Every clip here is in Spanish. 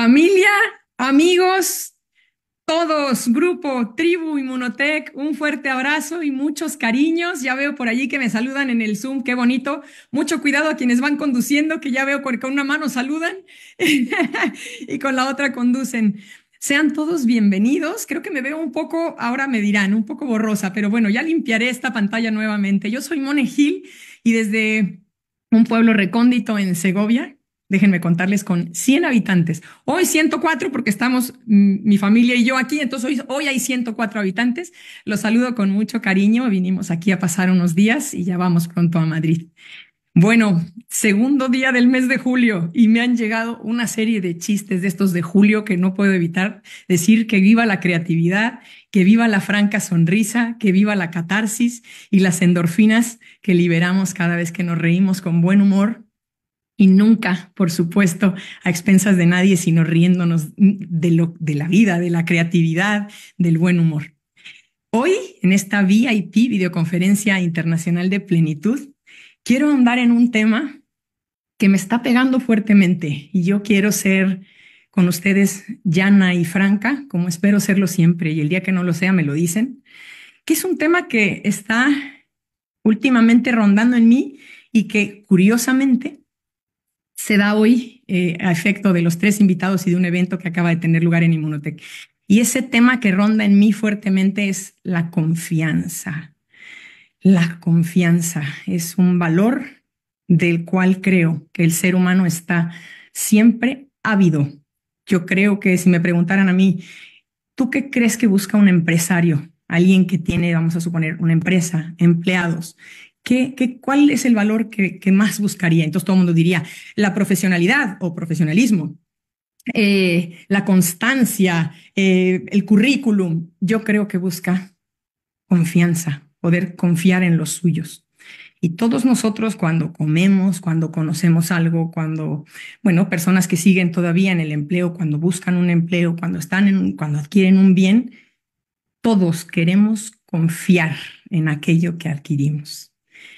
Familia, amigos, todos, grupo, tribu, Inmunotech, un fuerte abrazo y muchos cariños. Ya veo por allí que me saludan en el Zoom, qué bonito. Mucho cuidado a quienes van conduciendo, que ya veo que con una mano saludan y con la otra conducen. Sean todos bienvenidos. Creo que me veo un poco, ahora me dirán, un poco borrosa, pero bueno, ya limpiaré esta pantalla nuevamente. Yo soy Mone Gil y desde un pueblo recóndito en Segovia, déjenme contarles, con 100 habitantes. Hoy 104 porque estamos mi familia y yo aquí, entonces hoy hay 104 habitantes. Los saludo con mucho cariño. Vinimos aquí a pasar unos días y ya vamos pronto a Madrid. Bueno, segundo día del mes de julio y me han llegado una serie de chistes de estos de julio que no puedo evitar decir: que viva la creatividad, que viva la franca sonrisa, que viva la catarsis y las endorfinas que liberamos cada vez que nos reímos con buen humor y nunca, por supuesto, a expensas de nadie, sino riéndonos de la vida, de la creatividad, del buen humor. Hoy, en esta VIP, videoconferencia internacional de plenitud, quiero ahondar en un tema que me está pegando fuertemente y yo quiero ser con ustedes llana y franca, como espero serlo siempre, y el día que no lo sea me lo dicen, que es un tema que está últimamente rondando en mí y que curiosamente se da hoy a efecto de los tres invitados y de un evento que acaba de tener lugar en Inmunotech. Y ese tema que ronda en mí fuertemente es la confianza. La confianza es un valor del cual creo que el ser humano está siempre ávido. Yo creo que si me preguntaran a mí, ¿tú qué crees que busca un empresario? Alguien que tiene, vamos a suponer, una empresa, empleados. ¿Cuál es el valor que más buscaría? Entonces todo el mundo diría la profesionalidad o profesionalismo, la constancia, el currículum. Yo creo que busca confianza, poder confiar en los suyos. Y todos nosotros cuando comemos, cuando conocemos algo, cuando, bueno, personas que siguen todavía en el empleo, cuando buscan un empleo, cuando adquieren un bien, todos queremos confiar en aquello que adquirimos.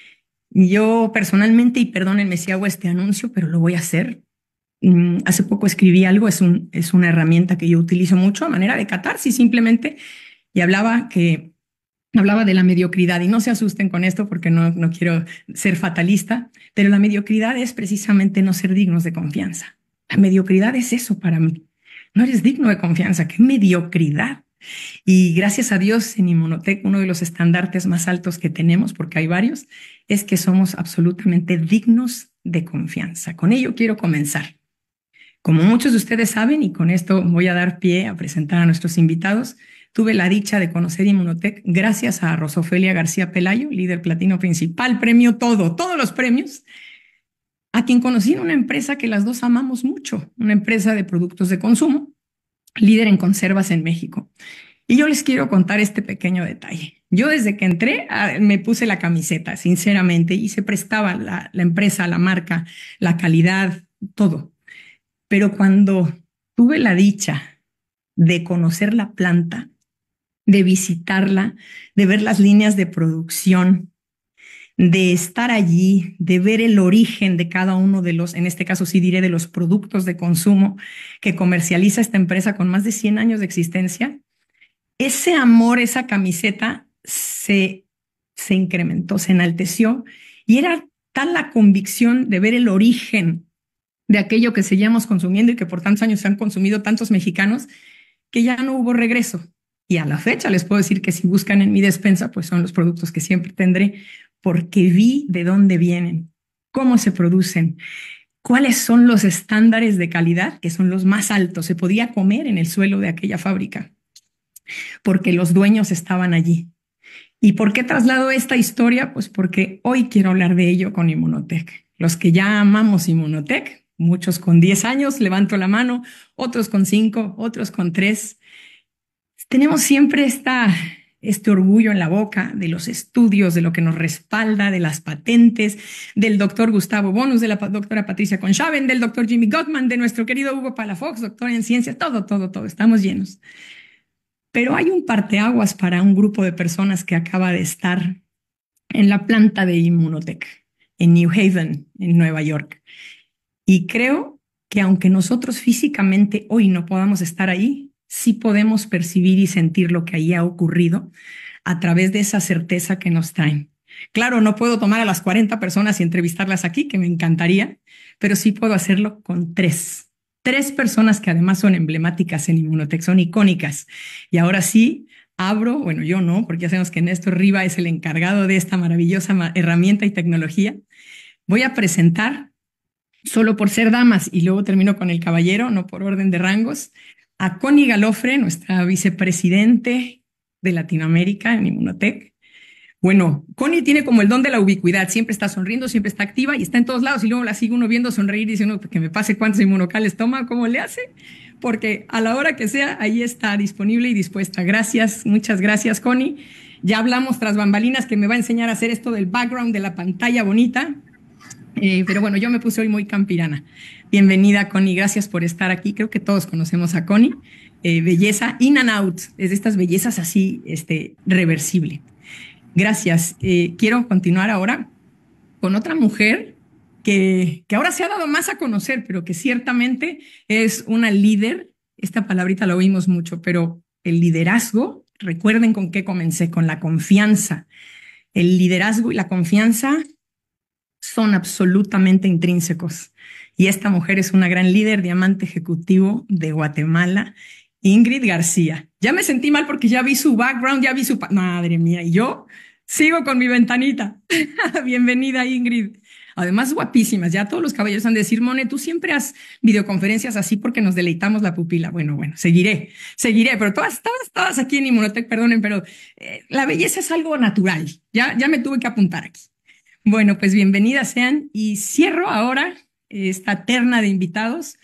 Yo personalmente, y perdónenme si hago este anuncio, pero lo voy a hacer. Hace poco escribí algo, es una herramienta que yo utilizo mucho a manera de catarsis simplemente, y hablaba de la mediocridad, y no se asusten con esto porque no quiero ser fatalista, pero la mediocridad es precisamente no ser dignos de confianza. La mediocridad es eso para mí. No eres digno de confianza, qué mediocridad. Y gracias a Dios en Inmunotech, uno de los estandartes más altos que tenemos, porque hay varios, es que somos absolutamente dignos de confianza. Con ello quiero comenzar. Como muchos de ustedes saben, y con esto voy a dar pie a presentar a nuestros invitados, tuve la dicha de conocer Inmunotech gracias a Rosofelia García Pelayo, líder platino principal, premio todo, todos los premios, a quien conocí en una empresa que las dos amamos mucho, una empresa de productos de consumo, líder en conservas en México. Y yo les quiero contar este pequeño detalle. Yo desde que entré me puse la camiseta, sinceramente, y se prestaba la empresa, la marca, la calidad, todo. Pero cuando tuve la dicha de conocer la planta, de visitarla, de ver las líneas de producción, de estar allí, de ver el origen de cada uno de los, en este caso sí diré, de los productos de consumo que comercializa esta empresa con más de 100 años de existencia, ese amor, esa camiseta se incrementó, se enalteció, y era tal la convicción de ver el origen de aquello que seguíamos consumiendo y que por tantos años se han consumido tantos mexicanos, que ya no hubo regreso. Y a la fecha les puedo decir que si buscan en mi despensa, pues son los productos que siempre tendré, porque vi de dónde vienen, cómo se producen, cuáles son los estándares de calidad, que son los más altos. Se podía comer en el suelo de aquella fábrica, porque los dueños estaban allí. ¿Y por qué traslado esta historia? Pues porque hoy quiero hablar de ello con Inmunotech. Los que ya amamos Inmunotech, muchos con 10 años, levanto la mano, otros con 5, otros con 3. Tenemos siempre este orgullo en la boca de los estudios, de lo que nos respalda, de las patentes, del doctor Gustavo Bonus, de la doctora Patricia Conchaven, del doctor Jimmy Gottman, de nuestro querido Hugo Palafox, doctor en ciencia, todo, estamos llenos. Pero hay un parteaguas para un grupo de personas que acaba de estar en la planta de Inmunotech, en New Haven, en Nueva York. Y creo que aunque nosotros físicamente hoy no podamos estar ahí, sí podemos percibir y sentir lo que ahí ha ocurrido a través de esa certeza que nos traen. Claro, no puedo tomar a las 40 personas y entrevistarlas aquí, que me encantaría, pero sí puedo hacerlo con tres. Tres personas que además son emblemáticas en Inmunotech, son icónicas. Y ahora sí, abro, bueno, yo no, porque ya sabemos que Néstor Riva es el encargado de esta maravillosa herramienta y tecnología. Voy a presentar, solo por ser damas, y luego termino con el caballero, no por orden de rangos, a Connie Galofre, nuestra vicepresidente de Latinoamérica en Inmunotech. Bueno, Connie tiene como el don de la ubicuidad, siempre está sonriendo, siempre está activa y está en todos lados y luego la sigue uno viendo sonreír y dice uno que me pase cuántos inmunocales toma, cómo le hace, porque a la hora que sea, ahí está disponible y dispuesta. Gracias, muchas gracias, Connie. Ya hablamos tras bambalinas que me va a enseñar a hacer esto del background de la pantalla bonita, pero bueno, yo me puse hoy muy campirana. Bienvenida, Connie, gracias por estar aquí. Creo que todos conocemos a Connie. Belleza in and out, es de estas bellezas así, reversible. Gracias. Quiero continuar ahora con otra mujer que ahora se ha dado más a conocer, pero que ciertamente es una líder. Esta palabrita la oímos mucho, pero el liderazgo, recuerden con qué comencé, con la confianza. El liderazgo y la confianza son absolutamente intrínsecos. Y esta mujer es una gran líder, diamante ejecutivo de Guatemala, Ingrid García. Ya me sentí mal porque ya vi su background, ya vi su... Madre mía, y yo sigo con mi ventanita. Bienvenida, Ingrid. Además, guapísimas. Ya todos los caballeros han de decir, Mone, tú siempre has videoconferencias así porque nos deleitamos la pupila. Bueno, seguiré, pero todas aquí en Inmunotech, perdonen, pero la belleza es algo natural. Ya me tuve que apuntar aquí. Bueno, pues bienvenidas sean y cierro ahora esta terna de invitados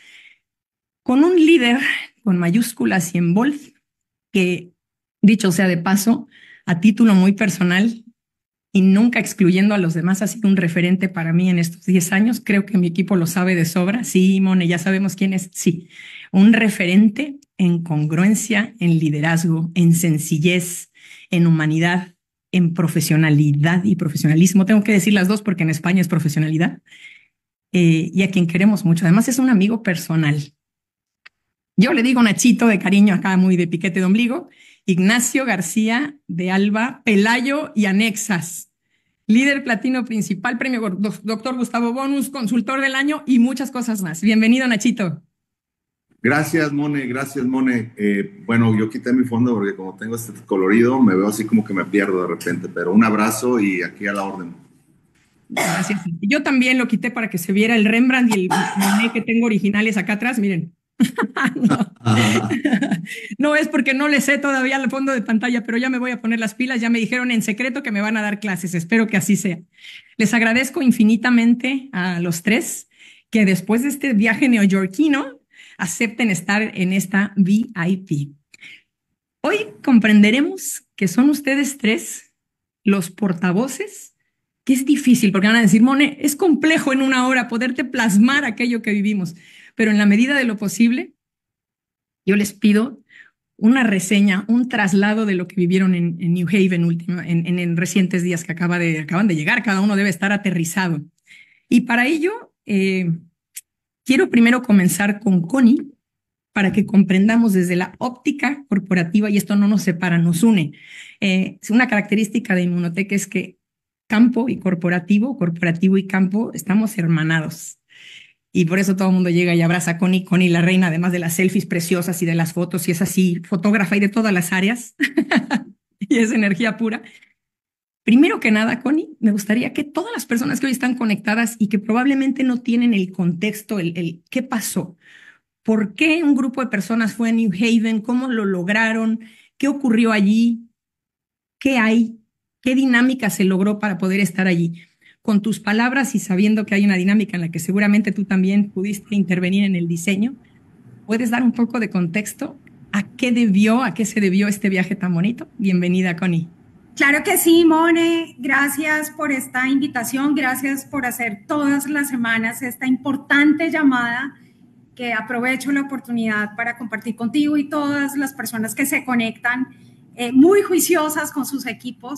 con un líder con mayúsculas y en bold que, dicho sea de paso, a título muy personal y nunca excluyendo a los demás, ha sido un referente para mí en estos 10 años. Creo que mi equipo lo sabe de sobra. Sí, Mone, ya sabemos quién es. Sí, un referente en congruencia, en liderazgo, en sencillez, en humanidad, en profesionalidad y profesionalismo. Tengo que decir las dos porque en España es profesionalidad. Y a quien queremos mucho. Además es un amigo personal. Yo le digo Nachito de cariño acá, muy de piquete de ombligo. Ignacio García de Alba, Pelayo y Anexas. Líder platino principal, premio Doctor Gustavo Bonus, consultor del año y muchas cosas más. Bienvenido, Nachito. Gracias, Mone, gracias, Mone. Bueno, yo quité mi fondo porque como tengo este colorido, me veo así como que me pierdo de repente, pero un abrazo y aquí a la orden. Gracias. Yo también lo quité para que se viera el Rembrandt y el Monet que tengo originales acá atrás, miren. No. No es porque no le sé todavía al fondo de pantalla, pero ya me voy a poner las pilas. Ya me dijeron en secreto que me van a dar clases. Espero que así sea. Les agradezco infinitamente a los tres que después de este viaje neoyorquino acepten estar en esta VIP. Hoy comprenderemos que son ustedes tres los portavoces, que es difícil, porque van a decir, Mone, es complejo en una hora poderte plasmar aquello que vivimos, pero en la medida de lo posible, yo les pido una reseña, un traslado de lo que vivieron en New Haven en recientes días que acaban de llegar. Cada uno debe estar aterrizado. Y para ello, quiero primero comenzar con Connie para que comprendamos desde la óptica corporativa, y esto no nos separa, nos une. Una característica de Inmunotech es que campo y corporativo y campo, estamos hermanados. Y por eso todo el mundo llega y abraza a Connie. Connie, la reina, además de las selfies preciosas y de las fotos, y es así, fotógrafa y de todas las áreas. Y es energía pura. Primero que nada, Connie, me gustaría que todas las personas que hoy están conectadas y que probablemente no tienen el contexto, el qué pasó, por qué un grupo de personas fue a New Haven, cómo lo lograron, qué ocurrió allí, qué hay, qué dinámica se logró para poder estar allí. Con tus palabras y sabiendo que hay una dinámica en la que seguramente tú también pudiste intervenir en el diseño, ¿puedes dar un poco de contexto a qué se debió este viaje tan bonito? Bienvenida, Connie. Claro que sí, Mone. Gracias por esta invitación, gracias por hacer todas las semanas esta importante llamada que aprovecho la oportunidad para compartir contigo y todas las personas que se conectan muy juiciosas con sus equipos.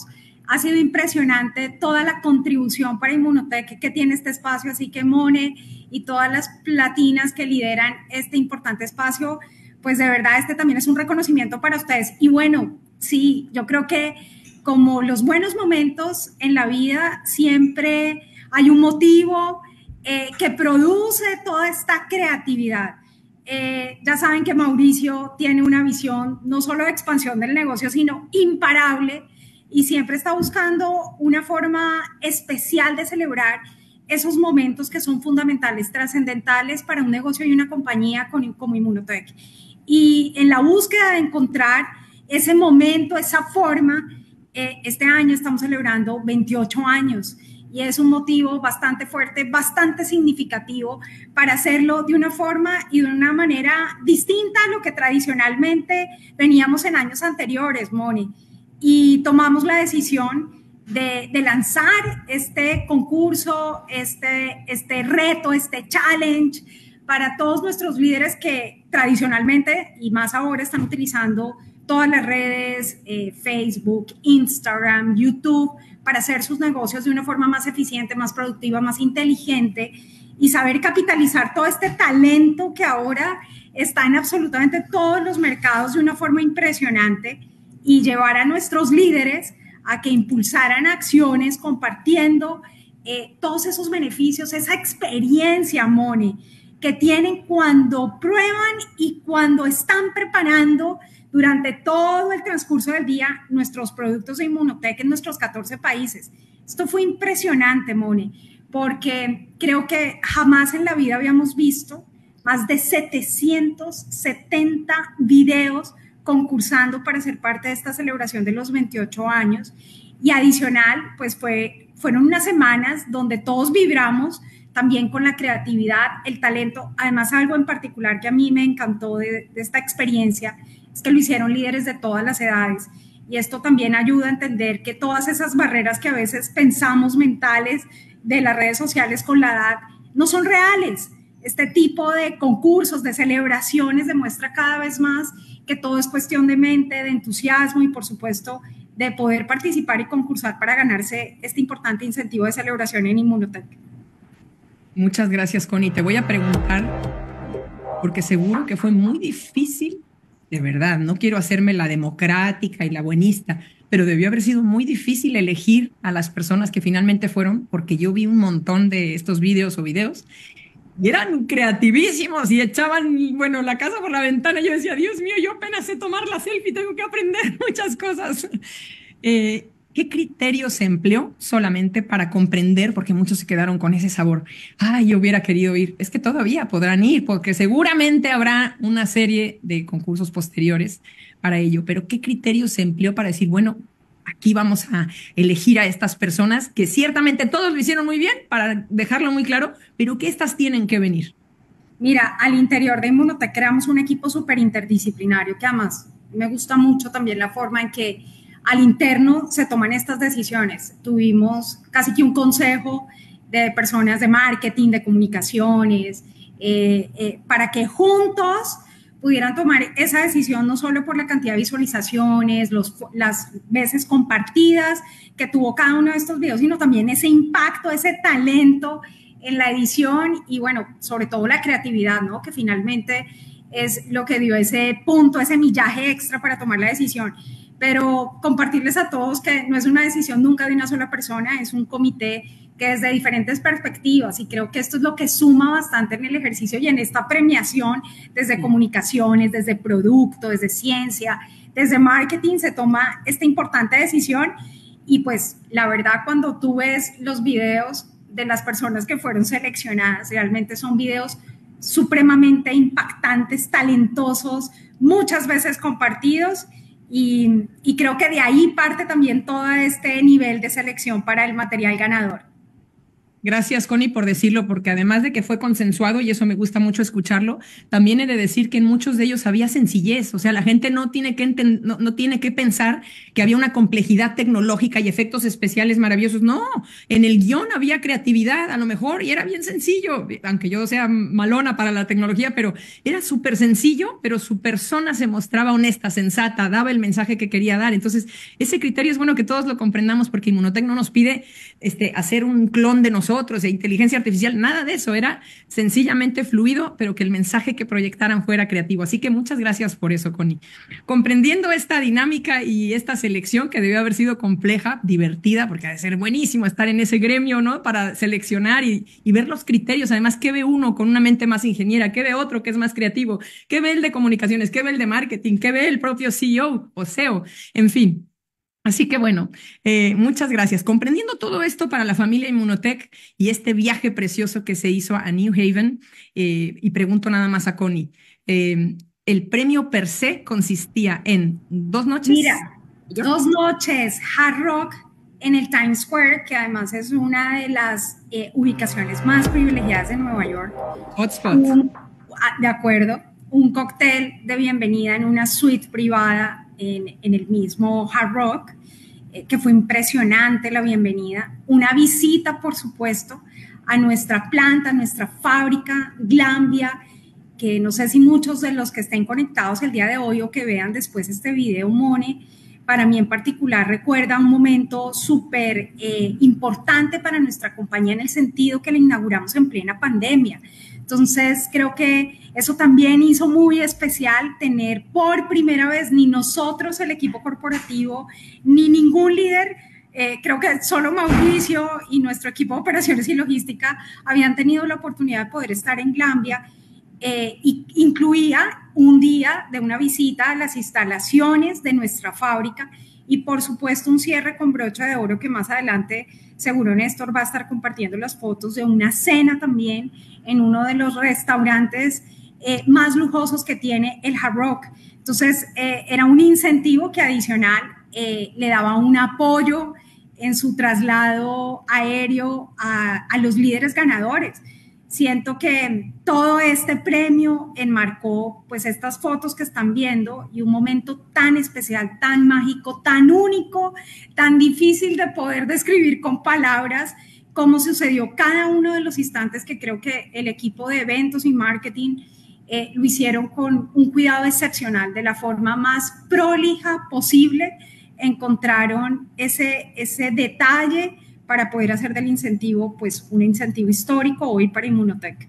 Ha sido impresionante toda la contribución para Inmunotech que tiene este espacio, así que Mone y todas las platinas que lideran este importante espacio, pues de verdad este también es un reconocimiento para ustedes. Y bueno, sí, yo creo que como los buenos momentos en la vida, siempre hay un motivo que produce toda esta creatividad. Ya saben que Mauricio tiene una visión no solo de expansión del negocio, sino imparable, y siempre está buscando una forma especial de celebrar esos momentos que son fundamentales, trascendentales para un negocio y una compañía como Inmunotech. Y en la búsqueda de encontrar ese momento, esa forma, este año estamos celebrando 28 años y es un motivo bastante fuerte, bastante significativo para hacerlo de una forma y de una manera distinta a lo que tradicionalmente veníamos en años anteriores, Moni. Y tomamos la decisión de lanzar este concurso, este reto, este challenge para todos nuestros líderes que tradicionalmente y más ahora están utilizando todas las redes, Facebook, Instagram, YouTube, para hacer sus negocios de una forma más eficiente, más productiva, más inteligente y saber capitalizar todo este talento que ahora está en absolutamente todos los mercados de una forma impresionante y llevar a nuestros líderes a que impulsaran acciones compartiendo todos esos beneficios, esa experiencia, Moni, que tienen cuando prueban y cuando están preparando durante todo el transcurso del día nuestros productos de Inmunotech en nuestros 14 países. Esto fue impresionante, Moni, porque creo que jamás en la vida habíamos visto más de 770 videos concursando para ser parte de esta celebración de los 28 años. Y adicional, pues fueron unas semanas donde todos vibramos también con la creatividad, el talento. Además, algo en particular que a mí me encantó de esta experiencia es que lo hicieron líderes de todas las edades. Y esto también ayuda a entender que todas esas barreras que a veces pensamos mentales de las redes sociales con la edad no son reales. Este tipo de concursos, de celebraciones demuestra cada vez más que todo es cuestión de mente, de entusiasmo y por supuesto de poder participar y concursar para ganarse este importante incentivo de celebración en Inmunotech. Muchas gracias, Connie. Te voy a preguntar, porque seguro que fue muy difícil, de verdad, no quiero hacerme la democrática y la buenista, pero debió haber sido muy difícil elegir a las personas que finalmente fueron, porque yo vi un montón de estos videos y eran creativísimos y echaban, bueno, la casa por la ventana. Yo decía, Dios mío, yo apenas sé tomar la selfie, tengo que aprender muchas cosas. ¿Qué criterio se empleó solamente para comprender? Porque muchos se quedaron con ese sabor. Ay, yo hubiera querido ir. Es que todavía podrán ir, porque seguramente habrá una serie de concursos posteriores para ello. Pero ¿qué criterio se empleó para decir, bueno, aquí vamos a elegir a estas personas que ciertamente todos lo hicieron muy bien, para dejarlo muy claro, pero que estas tienen que venir? Mira, al interior de Inmunotech creamos un equipo súper interdisciplinario, que además me gusta mucho también la forma en que al interno se toman estas decisiones. Tuvimos casi que un consejo de personas de marketing, de comunicaciones, para que juntos pudieran tomar esa decisión, no solo por la cantidad de visualizaciones, las veces compartidas que tuvo cada uno de estos videos, sino también ese impacto, ese talento en la edición y, bueno, sobre todo la creatividad, ¿no? Que finalmente es lo que dio ese punto, ese millaje extra para tomar la decisión. Pero compartirles a todos que no es una decisión nunca de una sola persona, es un comité que desde diferentes perspectivas, y creo que esto es lo que suma bastante en el ejercicio y en esta premiación, desde comunicaciones, desde producto, desde ciencia, desde marketing, se toma esta importante decisión. Y pues la verdad, cuando tú ves los videos de las personas que fueron seleccionadas, realmente son videos supremamente impactantes, talentosos, muchas veces compartidos. Y creo que de ahí parte también todo este nivel de selección para el material ganador. Gracias, Connie, por decirlo, porque además de que fue consensuado, y eso me gusta mucho escucharlo, también he de decir que en muchos de ellos había sencillez, o sea, la gente no tiene que no tiene que pensar que había una complejidad tecnológica y efectos especiales maravillosos. No, en el guión había creatividad, a lo mejor, y era bien sencillo, aunque yo sea malona para la tecnología, pero era súper sencillo, pero su persona se mostraba honesta, sensata, daba el mensaje que quería dar. Entonces, ese criterio es bueno que todos lo comprendamos porque Inmunotech no nos pide hacer un clon de nosotros, de inteligencia artificial, nada de eso, era sencillamente fluido, pero que el mensaje que proyectaran fuera creativo. Así que muchas gracias por eso, Connie. Comprendiendo esta dinámica y esta selección que debió haber sido compleja, divertida, porque ha de ser buenísimo estar en ese gremio, ¿no? Para seleccionar y ver los criterios. Además, ¿qué ve uno con una mente más ingeniera? ¿Qué ve otro que es más creativo? ¿Qué ve el de comunicaciones? ¿Qué ve el de marketing? ¿Qué ve el propio CEO o CEO? En fin. Así que bueno, muchas gracias. Comprendiendo todo esto para la familia Inmunotech y este viaje precioso que se hizo a New Haven, y pregunto nada más a Connie, ¿el premio per se consistía en 2 noches? Mira, 2 noches, Hard Rock en el Times Square, que además es una de las ubicaciones más privilegiadas de Nueva York. Hotspot. De acuerdo, un cóctel de bienvenida en una suite privada en el mismo Hard Rock, que fue impresionante la bienvenida. Una visita, por supuesto, a nuestra planta, a nuestra fábrica, Glambia, que no sé si muchos de los que estén conectados el día de hoy o que vean después este video, Mone, para mí en particular recuerda un momento súper importante para nuestra compañía en el sentido que la inauguramos en plena pandemia. Entonces creo que eso también hizo muy especial tener por primera vez ni nosotros, el equipo corporativo, ni ningún líder, creo que solo Mauricio y nuestro equipo de operaciones y logística habían tenido la oportunidad de poder estar en Glambia, y incluía un día de una visita a las instalaciones de nuestra fábrica y por supuesto un cierre con broche de oro que más adelante seguro Néstor va a estar compartiendo las fotos de una cena también en uno de los restaurantes más lujosos que tiene el Hard Rock. Entonces era un incentivo que adicional le daba un apoyo en su traslado aéreo a los líderes ganadores. Siento que todo este premio enmarcó pues estas fotos que están viendo y un momento tan especial, tan mágico, tan único, tan difícil de poder describir con palabras, cómo sucedió cada uno de los instantes que creo que el equipo de eventos y marketing lo hicieron con un cuidado excepcional, de la forma más prolija posible, encontraron ese detalle para poder hacer del incentivo, pues, un incentivo histórico hoy para Inmunotech.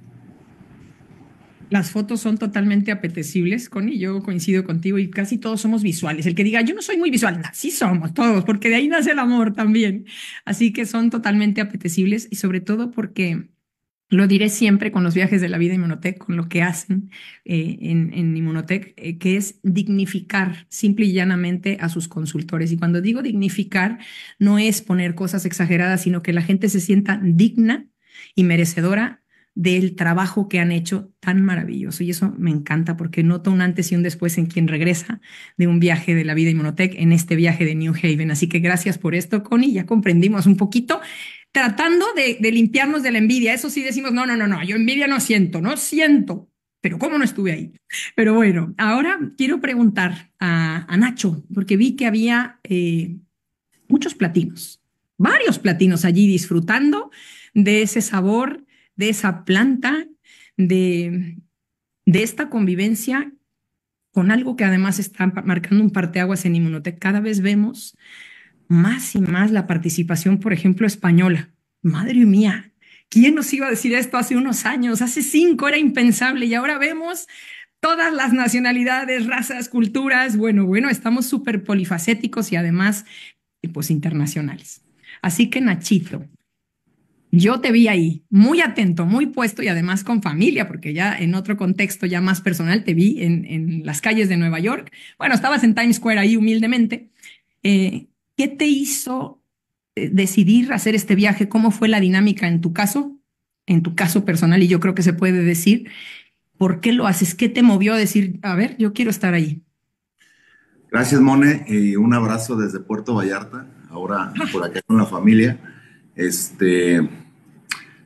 Las fotos son totalmente apetecibles, Connie, yo coincido contigo y casi todos somos visuales. El que diga, yo no soy muy visual, no, sí somos todos, porque de ahí nace el amor también. Así que son totalmente apetecibles y sobre todo porque lo diré siempre con los viajes de la vida Inmunotech, con lo que hacen en Inmunotech, que es dignificar simple y llanamente a sus consultores. Y cuando digo dignificar, no es poner cosas exageradas, sino que la gente se sienta digna y merecedora del trabajo que han hecho tan maravilloso. Y eso me encanta porque noto un antes y un después en quien regresa de un viaje de la vida Inmunotech en este viaje de New Haven. Así que gracias por esto, Connie. Ya comprendimos un poquito, tratando de limpiarnos de la envidia. Eso sí decimos, no, yo envidia no siento, pero ¿cómo no estuve ahí? Pero bueno, ahora quiero preguntar a Nacho, porque vi que había muchos platinos, varios platinos allí disfrutando de ese sabor, de esa planta, de esta convivencia con algo que además está marcando un parteaguas en Inmunotech. Cada vez vemos más y más la participación, por ejemplo, española. Madre mía, ¿quién nos iba a decir esto hace unos años? Hace 5 era impensable y ahora vemos todas las nacionalidades, razas, culturas. Bueno, estamos súper polifacéticos y además, pues, internacionales. Así que, Nachito, yo te vi ahí, muy atento, muy puesto y además con familia, porque ya en otro contexto ya más personal te vi en las calles de Nueva York. Bueno, estabas en Times Square ahí humildemente. ¿Qué te hizo decidir hacer este viaje? ¿Cómo fue la dinámica en tu caso personal? Y yo creo que se puede decir, ¿por qué lo haces? ¿Qué te movió a decir, a ver, yo quiero estar ahí? Gracias, Mone, y un abrazo desde Puerto Vallarta, ahora por acá con la familia.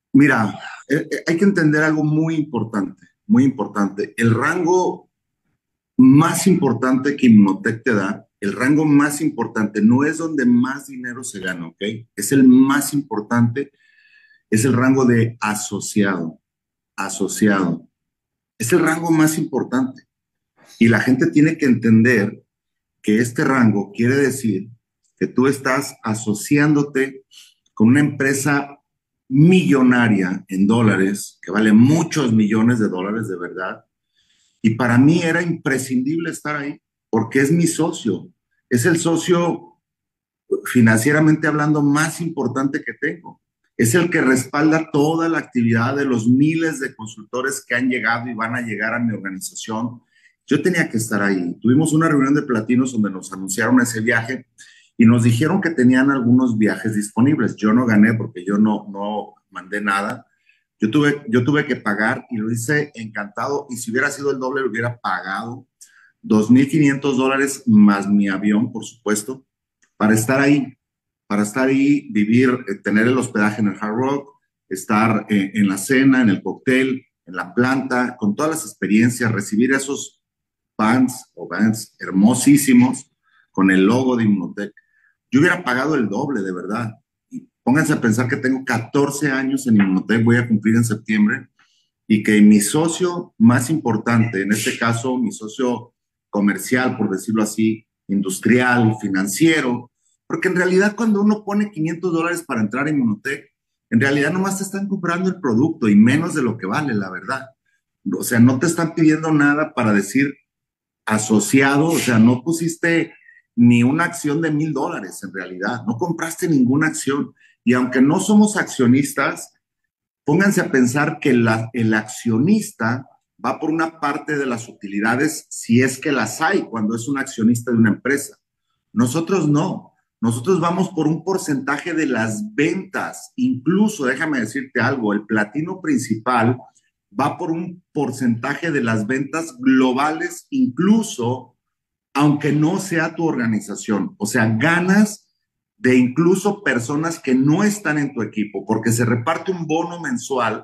Mira, hay que entender algo muy importante, muy importante. El rango más importante que Inmunotech te da, el rango más importante, no es donde más dinero se gana, ¿ok? Es el más importante, es el rango de asociado, asociado. Es el rango más importante. Y la gente tiene que entender que este rango quiere decir que tú estás asociándote con una empresa millonaria en dólares, que vale muchos millones de dólares de verdad. Y para mí era imprescindible estar ahí, porque es mi socio, es el socio financieramente hablando más importante que tengo. Es el que respalda toda la actividad de los miles de consultores que han llegado y van a llegar a mi organización. Yo tenía que estar ahí. Tuvimos una reunión de platinos donde nos anunciaron ese viaje y nos dijeron que tenían algunos viajes disponibles. Yo no gané porque yo no mandé nada. Yo tuve que pagar y lo hice encantado. Y si hubiera sido el doble, lo hubiera pagado. $2,500 más mi avión, por supuesto, para estar ahí, vivir, tener el hospedaje en el Hard Rock, estar en la cena, en el cóctel, en la planta, con todas las experiencias, recibir esos bands hermosísimos con el logo de Inmunotech. Yo hubiera pagado el doble, de verdad. Y pónganse a pensar que tengo 14 años en Inmunotech, voy a cumplir en septiembre, y que mi socio más importante, en este caso mi socio comercial, por decirlo así, industrial, financiero, porque en realidad cuando uno pone $500 para entrar en Inmunotech, en realidad nomás te están comprando el producto y menos de lo que vale, la verdad. O sea, no te están pidiendo nada para decir asociado, o sea, no pusiste ni una acción de $1,000 en realidad, no compraste ninguna acción. Y aunque no somos accionistas, pónganse a pensar que el accionista va por una parte de las utilidades si es que las hay cuando es un accionista de una empresa. Nosotros no. Nosotros vamos por un porcentaje de las ventas. Incluso, déjame decirte algo, el platino principal va por un porcentaje de las ventas globales, incluso aunque no sea tu organización. O sea, ganas de incluso personas que no están en tu equipo, porque se reparte un bono mensual,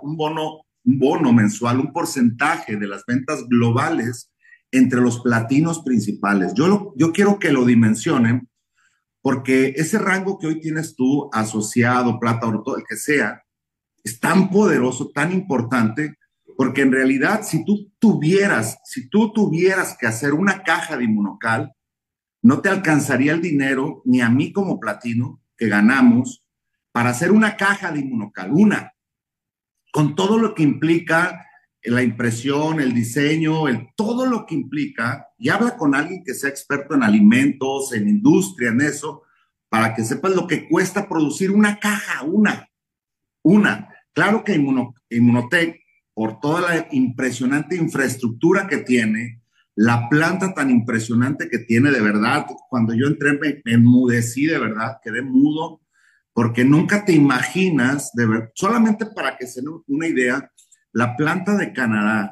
un porcentaje de las ventas globales entre los platinos principales. Yo quiero que lo dimensionen, porque ese rango que hoy tienes tú, asociado, plata, oro, todo el que sea, es tan poderoso, tan importante, porque en realidad si tú tuvieras que hacer una caja de Inmunocal, no te alcanzaría el dinero, ni a mí como platino, que ganamos, para hacer una caja de Inmunocal, con todo lo que implica la impresión, el diseño, todo lo que implica, y habla con alguien que sea experto en alimentos, en industria, en eso, para que sepas lo que cuesta producir una caja, una. Claro que Inmunotech, por toda la impresionante infraestructura que tiene, la planta tan impresionante que tiene, de verdad, cuando yo entré me enmudecí, de verdad, quedé mudo, porque nunca te imaginas, de ver, solamente para que se den una idea, la planta de Canadá,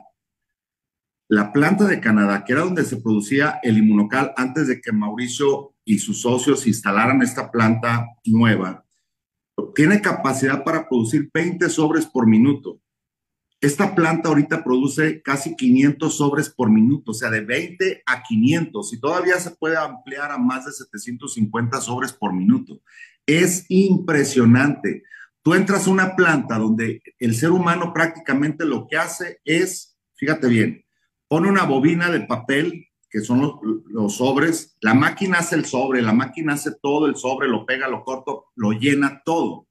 que era donde se producía el Inmunocal antes de que Mauricio y sus socios instalaran esta planta nueva, tiene capacidad para producir 20 sobres por minuto. Esta planta ahorita produce casi 500 sobres por minuto, o sea, de 20 a 500, y todavía se puede ampliar a más de 750 sobres por minuto. Es impresionante. Tú entras a una planta donde el ser humano prácticamente lo que hace es, fíjate bien, pone una bobina de papel, que son los sobres, la máquina hace el sobre, la máquina hace todo el sobre, lo pega, lo corta, lo llena todo.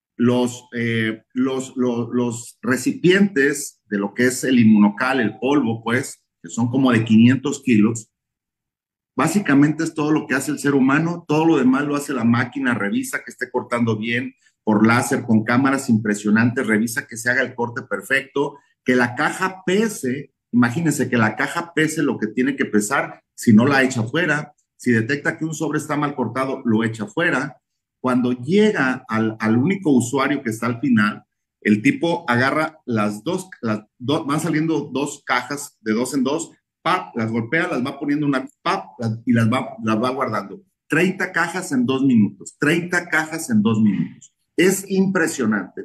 Los recipientes de lo que es el Inmunocal, el polvo, pues, que son como de 500 kilos, básicamente es todo lo que hace el ser humano, todo lo demás lo hace la máquina, revisa que esté cortando bien por láser, con cámaras impresionantes, revisa que se haga el corte perfecto, que la caja pese, imagínense que la caja pese lo que tiene que pesar, si no la echa fuera, si detecta que un sobre está mal cortado, lo echa fuera. Cuando llega al único usuario que está al final, el tipo agarra van saliendo dos cajas de dos en dos, pap, las golpea, las va poniendo una pap y las va guardando. 30 cajas en 2 minutos, 30 cajas en 2 minutos. Es impresionante.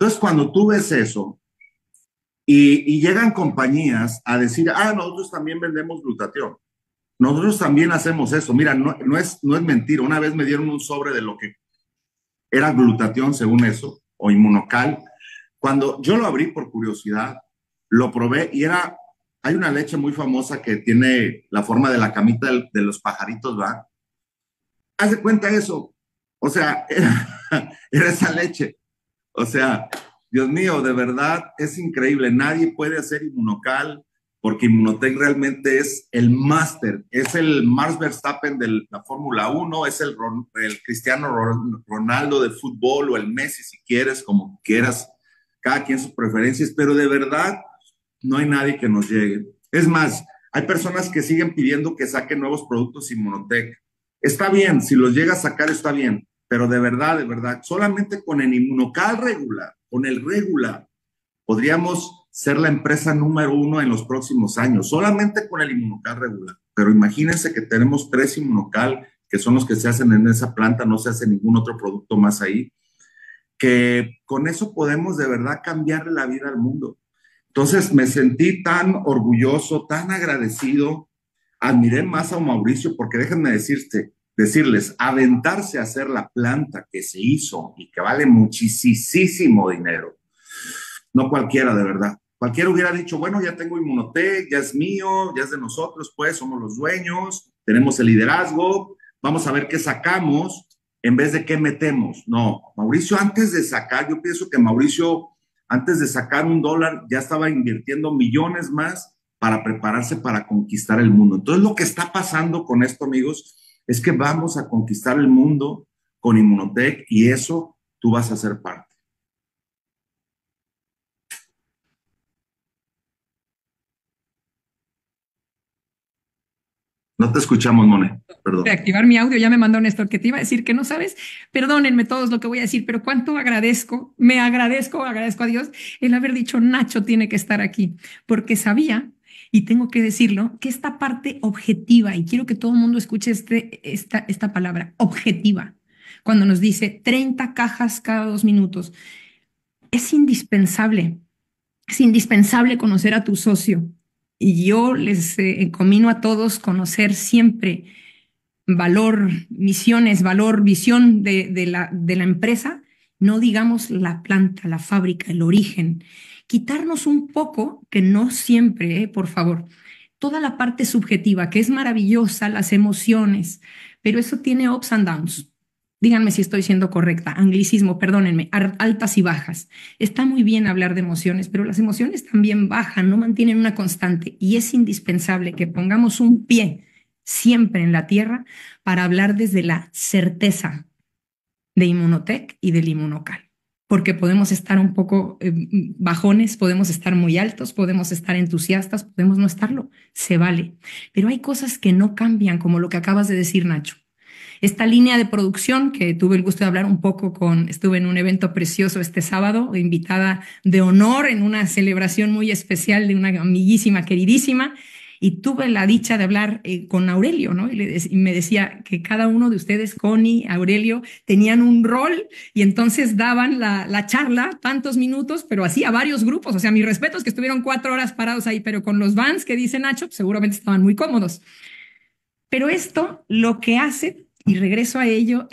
Entonces, cuando tú ves eso y llegan compañías a decir, nosotros también vendemos glutatión, nosotros también hacemos eso. Mira, no es mentira. Una vez me dieron un sobre de lo que era glutatión, según eso, o inmunocal. Cuando yo lo abrí por curiosidad, lo probé y hay una leche muy famosa que tiene la forma de la camita de los pajaritos, ¿va? Haz de cuenta eso. O sea, era esa leche. O sea, Dios mío, de verdad es increíble. Nadie puede hacer inmunocal porque Inmunotech realmente es el máster, es el Max Verstappen de la Fórmula 1, es el Cristiano Ronaldo de fútbol o el Messi si quieres, como quieras, cada quien sus preferencias, pero de verdad no hay nadie que nos llegue. Es más, hay personas que siguen pidiendo que saquen nuevos productos Inmunotech. Está bien, si los llega a sacar está bien, pero de verdad, solamente con el inmunocal regular, con el regular, podríamos ser la empresa número 1 en los próximos años, solamente con el inmunocal regular. Pero imagínense que tenemos 3 inmunocal, que son los que se hacen en esa planta, no se hace ningún otro producto más ahí, que con eso podemos de verdad cambiarle la vida al mundo. Entonces me sentí tan orgulloso, tan agradecido, admiré más a Mauricio, porque déjenme decirles, aventarse a hacer la planta que se hizo y que vale muchísimo dinero. No cualquiera, de verdad. Cualquiera hubiera dicho, bueno, ya tengo Inmunotech, ya es mío, ya es de nosotros, pues somos los dueños, tenemos el liderazgo, vamos a ver qué sacamos en vez de qué metemos. No, Mauricio antes de sacar, yo pienso que Mauricio antes de sacar $1 ya estaba invirtiendo millones más para prepararse para conquistar el mundo. Entonces lo que está pasando con esto, amigos, es que vamos a conquistar el mundo con Inmunotech y eso tú vas a ser parte. No te escuchamos, Mone, perdón. Reactivar mi audio, ya me mandó Néstor que te iba a decir que no sabes, perdónenme todos lo que voy a decir, pero cuánto agradezco a Dios el haber dicho Nacho tiene que estar aquí, porque sabía, y tengo que decirlo, que esta parte objetiva, y quiero que todo el mundo escuche esta palabra, objetiva, cuando nos dice 30 cajas cada 2 minutos, es indispensable conocer a tu socio. Y yo les encomino a todos conocer siempre valor, misiones, valor, visión de la empresa, no digamos la planta, la fábrica, el origen. Quitarnos un poco, que no siempre, por favor, toda la parte subjetiva, que es maravillosa, las emociones, pero eso tiene ups and downs. Díganme si estoy siendo correcta. Anglicismo, perdónenme, altas y bajas. Está muy bien hablar de emociones, pero las emociones también bajan, no mantienen una constante y es indispensable que pongamos un pie siempre en la tierra para hablar desde la certeza de Inmunotech y del inmunocal. Porque podemos estar un poco bajones, podemos estar muy altos, podemos estar entusiastas, podemos no estarlo, se vale. Pero hay cosas que no cambian, como lo que acabas de decir, Nacho. Esta línea de producción que tuve el gusto de hablar un poco estuve en un evento precioso este sábado, invitada de honor en una celebración muy especial de una amiguísima, queridísima, y tuve la dicha de hablar con Aurelio, ¿no? Y me decía que cada uno de ustedes, Connie, Aurelio, tenían un rol y entonces daban la charla tantos minutos, pero así a varios grupos. O sea, mis respetos que estuvieron 4 horas parados ahí, pero con los vans que dice Nacho, pues, seguramente estaban muy cómodos. Pero esto lo que hace, y regreso a ello,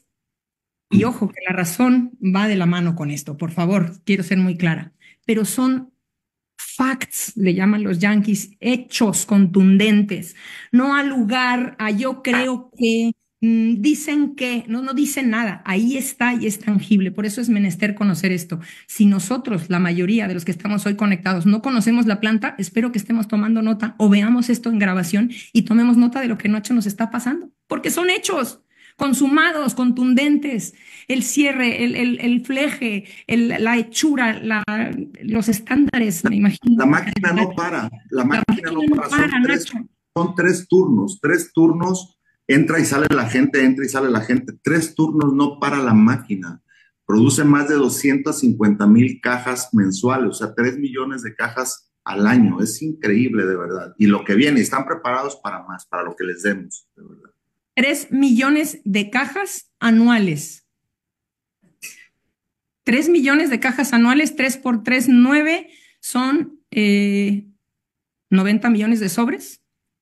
y ojo, que la razón va de la mano con esto, por favor, quiero ser muy clara, pero son facts, le llaman los yanquis, hechos contundentes, no al lugar, a yo creo que, dicen que, no dicen nada, ahí está y es tangible, por eso es menester conocer esto. Si nosotros, la mayoría de los que estamos hoy conectados, no conocemos la planta, espero que estemos tomando nota o veamos esto en grabación y tomemos nota de lo que Nacho nos está pasando, porque son hechos consumados, contundentes, el cierre, el fleje, la hechura, los estándares, me imagino. La máquina no para, la máquina no para, son 3 turnos, entra y sale la gente, 3 turnos no para la máquina. Produce más de 250,000 cajas mensuales, o sea, 3 millones de cajas al año. Es increíble, de verdad. Y lo que viene, están preparados para más, para lo que les demos, de verdad. 3 millones de cajas anuales. 3 millones de cajas anuales, 3 por 3, 9, son 90 millones de sobres.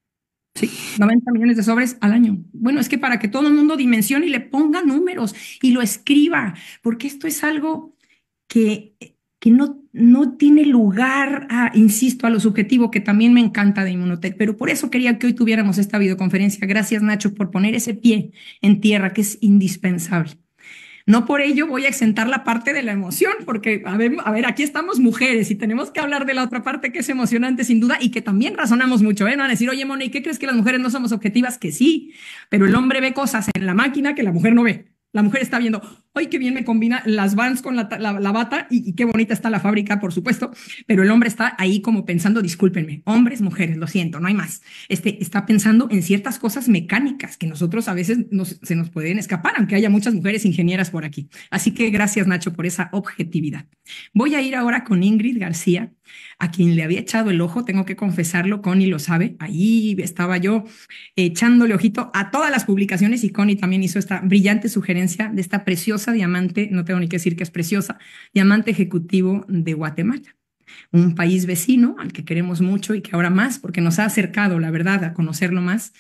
Sí, 90 millones de sobres al año. Bueno, es que para que todo el mundo dimensione y le ponga números y lo escriba, porque esto es algo que, que no tiene lugar insisto, a lo subjetivo, que también me encanta de Inmunotech, pero por eso quería que hoy tuviéramos esta videoconferencia. Gracias, Nacho, por poner ese pie en tierra, que es indispensable. No por ello voy a exentar la parte de la emoción, porque, a ver, aquí estamos mujeres y tenemos que hablar de la otra parte que es emocionante sin duda y que también razonamos mucho, ¿eh? No van a decir, oye, Moni, ¿qué crees que las mujeres no somos objetivas? Que sí, pero el hombre ve cosas en la máquina que la mujer no ve. La mujer está viendo, ¡ay, qué bien me combina las Vans con la bata! Y qué bonita está la fábrica, por supuesto, pero el hombre está ahí como pensando, discúlpenme, hombres, mujeres, lo siento, no hay más. Está pensando en ciertas cosas mecánicas que nosotros a veces se nos pueden escapar, aunque haya muchas mujeres ingenieras por aquí. Así que gracias, Nacho, por esa objetividad. Voy a ir ahora con Ingrid García, a quien le había echado el ojo, tengo que confesarlo, Connie lo sabe, ahí estaba yo echándole ojito a todas las publicaciones y Connie también hizo esta brillante sugerencia de esta preciosa diamante, no tengo ni que decir que es preciosa, diamante ejecutivo de Guatemala, un país vecino al que queremos mucho y que ahora más, porque nos ha acercado, la verdad, a conocerlo más,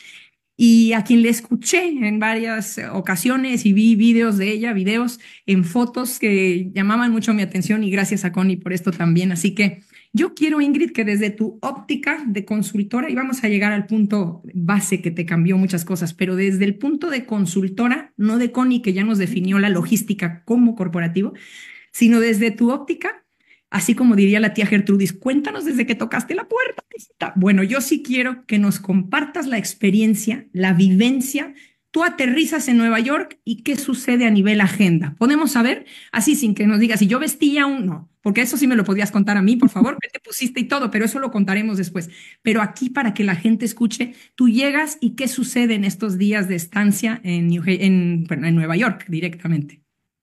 y a quien le escuché en varias ocasiones y vi videos de ella, videos en fotos que llamaban mucho mi atención y gracias a Connie por esto también. Así que yo quiero, Ingrid, que desde tu óptica de consultora, y vamos a llegar al punto base que te cambió muchas cosas, pero desde el punto de consultora, no de Connie, que ya nos definió la logística como corporativo, sino desde tu óptica, así como diría la tía Gertrudis, cuéntanos desde que tocaste la puerta. Bueno, yo sí quiero que nos compartas la experiencia, la vivencia. Tú aterrizas en Nueva York y qué sucede a nivel agenda. Podemos saber, así sin que nos digas, si yo vestía un, no, porque eso sí me lo podrías contar a mí, por favor, que te pusiste y todo, pero eso lo contaremos después. Pero aquí para que la gente escuche, tú llegas y qué sucede en estos días de estancia bueno, en Nueva York directamente.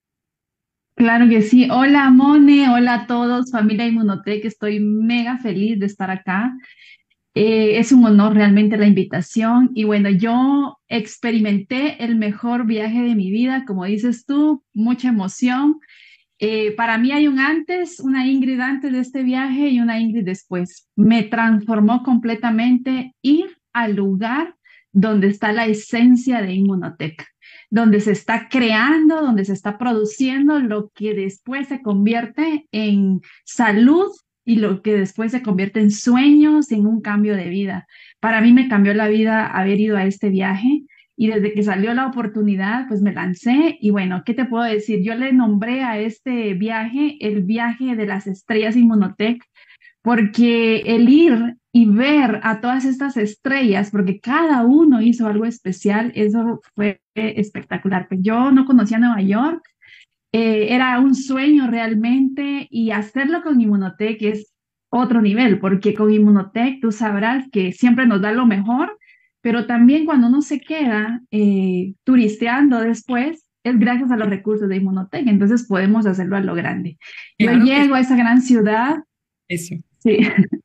Claro que sí. Hola, Mone, hola a todos, familia Inmunotech. Estoy mega feliz de estar acá. Es un honor realmente la invitación. Y bueno, yo experimenté el mejor viaje de mi vida, como dices tú, mucha emoción. Para mí hay un antes, una Ingrid antes de este viaje y una Ingrid después. Me transformó completamente ir al lugar donde está la esencia de Inmunotech, donde se está creando, donde se está produciendo lo que después se convierte en salud y lo que después se convierte en sueños, en un cambio de vida. Para mí me cambió la vida haber ido a este viaje. Y desde que salió la oportunidad, pues me lancé y bueno, ¿qué te puedo decir? Yo le nombré a este viaje el viaje de las estrellas Inmunotech, porque el ir y ver a todas estas estrellas, porque cada uno hizo algo especial, eso fue espectacular. Pues yo no conocía Nueva York, era un sueño realmente y hacerlo con Inmunotech es otro nivel, porque con Inmunotech tú sabrás que siempre nos da lo mejor, pero también cuando uno se queda turisteando después, es gracias a los recursos de Inmunotech, entonces podemos hacerlo a lo grande. Yo Claro que llego a esa gran ciudad, eso. sí,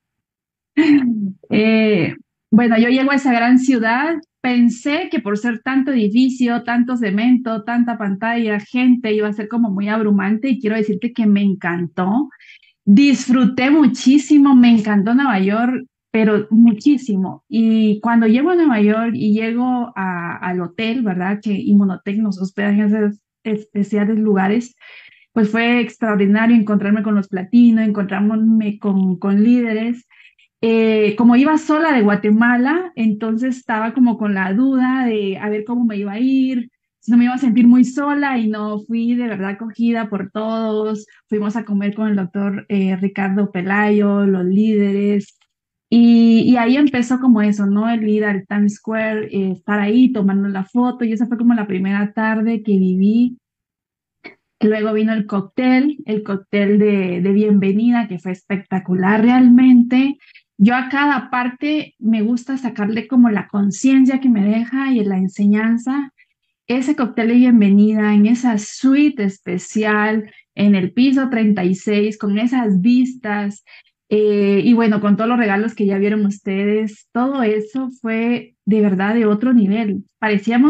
eh, bueno, yo llego a esa gran ciudad, pensé que por ser tanto edificio, tanto cemento, tanta pantalla, gente, iba a ser como muy abrumante y quiero decirte que me encantó. Disfruté muchísimo, me encantó Nueva York, pero muchísimo. Y cuando llego a Nueva York y llego al hotel, ¿verdad? Que Inmunotech nos hospeda en esos especiales lugares, pues fue extraordinario encontrarme con los platinos, encontrarme con líderes. Como iba sola de Guatemala, entonces estaba como con la duda de a ver cómo me iba a ir, si no me iba a sentir muy sola y no fui de verdad acogida por todos. Fuimos a comer con el doctor Ricardo Pelayo, los líderes, y ahí empezó como eso, ¿no? El ir al Times Square, estar ahí tomando la foto, y esa fue como la primera tarde que viví. Luego vino el cóctel de bienvenida, que fue espectacular realmente. Yo a cada parte me gusta sacarle como la conciencia que me deja y la enseñanza. Ese cóctel de bienvenida en esa suite especial en el piso 36 con esas vistas, y bueno, con todos los regalos que ya vieron ustedes, todo eso fue de verdad de otro nivel. Parecíamos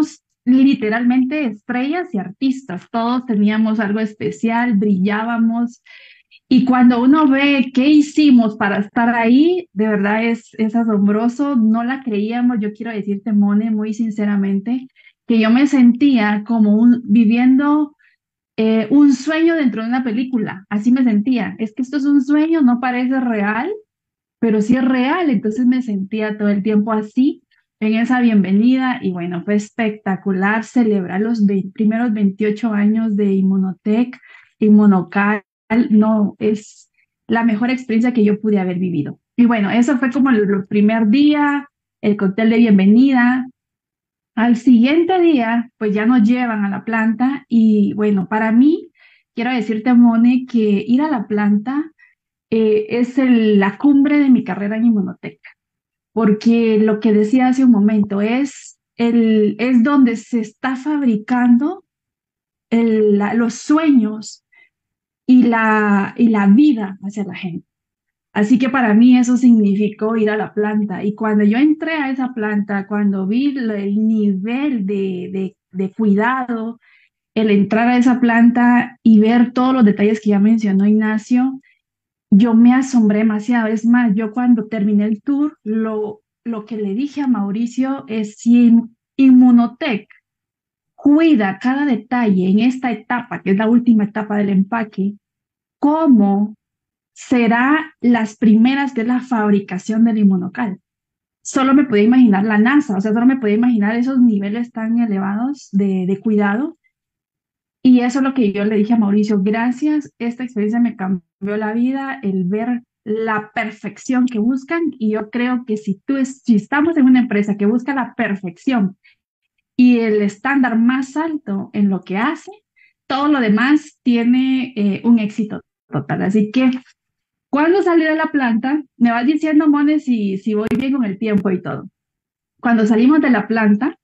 literalmente estrellas y artistas. Todos teníamos algo especial, brillábamos. Y cuando uno ve qué hicimos para estar ahí, de verdad es asombroso. No la creíamos. Yo quiero decirte, Mone, muy sinceramente, que yo me sentía como viviendo un sueño dentro de una película. Así me sentía. Es que esto es un sueño, no parece real, pero sí es real. Entonces me sentía todo el tiempo así en esa bienvenida y bueno, fue espectacular celebrar los primeros 28 años de Inmunotech, Inmunocal. No, es la mejor experiencia que yo pude haber vivido. Y bueno, eso fue como el primer día, el cóctel de bienvenida. Al siguiente día, pues ya nos llevan a la planta y bueno, para mí, quiero decirte, Mone, que ir a la planta es la cumbre de mi carrera en Inmunotech, porque lo que decía hace un momento es donde se está fabricando los sueños y la vida hacia la gente. Así que para mí eso significó ir a la planta. Y cuando yo entré a esa planta, cuando vi el nivel de cuidado, el entrar a esa planta y ver todos los detalles que ya mencionó Ignacio, yo me asombré demasiado. Es más, yo cuando terminé el tour, lo que le dije a Mauricio es si Inmunotech cuida cada detalle en esta etapa, que es la última etapa del empaque, ¿cómo será las primeras de la fabricación del inmunocal? Solo me podía imaginar la NASA, o sea, solo me podía imaginar esos niveles tan elevados de cuidado. Y eso es lo que yo le dije a Mauricio, gracias, esta experiencia me cambió la vida, el ver la perfección que buscan. Y yo creo que si estamos en una empresa que busca la perfección y el estándar más alto en lo que hace, todo lo demás tiene un éxito total. Así que cuando salí de la planta, me vas diciendo, Mone, si voy bien con el tiempo y todo. Cuando salimos de la planta